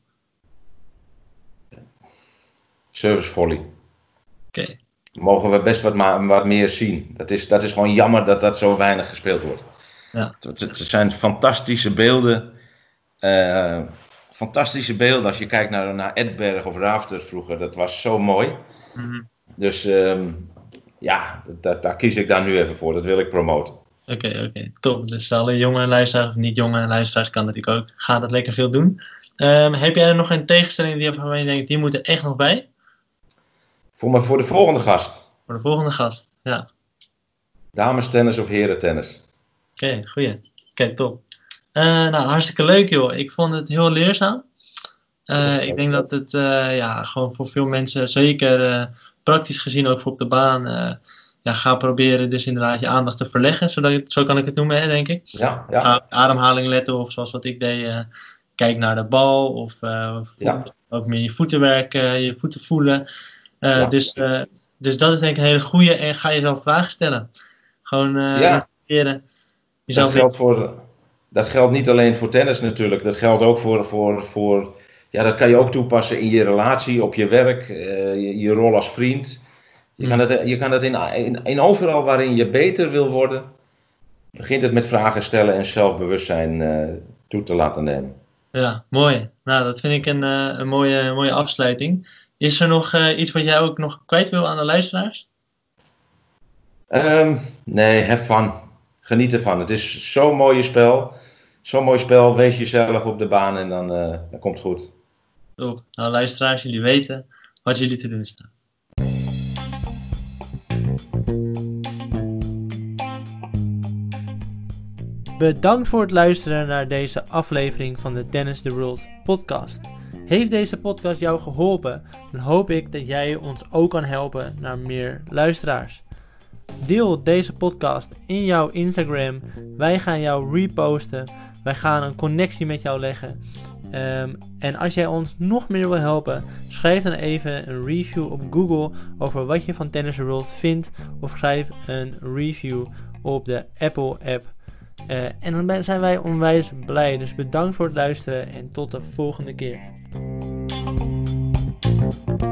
S1: Service volley.
S2: Oké. Okay.
S1: Mogen we best wat, ma- wat meer zien. Dat is, dat is gewoon jammer dat dat zo weinig gespeeld wordt.
S2: Ja.
S1: Het, het zijn fantastische beelden. Uh, fantastische beelden als je kijkt naar, naar Edberg of Rafters vroeger. Dat was zo mooi.
S2: Mm-hmm.
S1: Dus um, ja, dat, daar kies ik daar nu even voor. Dat wil ik promoten.
S2: Oké, okay, oké. Okay. Top. Dus alle jonge luisteraars of niet jonge luisteraars kan natuurlijk ook. Ga dat lekker veel doen. Um, heb jij er nog een tegenstelling die waarvan je denkt, die moet er echt nog bij?
S1: Voor, me, voor de volgende gast.
S2: Voor de volgende gast, ja.
S1: Damestennis of herentennis?
S2: Oké, okay, goeie. Oké, okay, top. Uh, nou, hartstikke leuk joh. Ik vond het heel leerzaam. Uh, ik denk dat het uh, ja, gewoon voor veel mensen, zeker uh, praktisch gezien ook voor op de baan, uh, ja, ga proberen dus inderdaad je aandacht te verleggen. Zodat je, zo kan ik het noemen, hè, denk ik.
S1: Ja, ja.
S2: Ademhaling letten of zoals wat ik deed, uh, kijk naar de bal of uh,
S1: ja.
S2: ook meer je voeten werken, je voeten voelen. Uh, ja. dus, uh, dus dat is denk ik een hele goede en ga jezelf vragen stellen. Gewoon uh,
S1: ja.
S2: leren.
S1: Dat geldt, voor, dat geldt niet alleen voor tennis natuurlijk, dat geldt ook voor, voor, voor ja, dat kan je ook toepassen in je relatie, op je werk, uh, je, je rol als vriend. Je kan het, je kan het in, in, in overal waarin je beter wil worden, begint het met vragen stellen en zelfbewustzijn uh, toe te laten nemen.
S2: Ja, mooi. Nou, dat vind ik een, uh, een mooie, mooie afsluiting. Is er nog uh, iets wat jij ook nog kwijt wil aan de luisteraars?
S1: Um, nee, have fun. Geniet ervan. Het is zo'n mooi spel. Zo'n mooi spel. Wees jezelf op de baan en dan, uh, dan komt het goed.
S2: Top. Nou, luisteraars, jullie weten wat jullie te doen staan. Bedankt voor het luisteren naar deze aflevering van de Tennis the Rules podcast. Heeft deze podcast jou geholpen, dan hoop ik dat jij ons ook kan helpen naar meer luisteraars. Deel deze podcast in jouw Instagram. Wij gaan jou reposten. Wij gaan een connectie met jou leggen. Um, en als jij ons nog meer wil helpen, schrijf dan even een review op Google over wat je van Tennis the Rules vindt. Of schrijf een review op de Apple app. Uh, en dan zijn wij onwijs blij. Dus bedankt voor het luisteren en tot de volgende keer.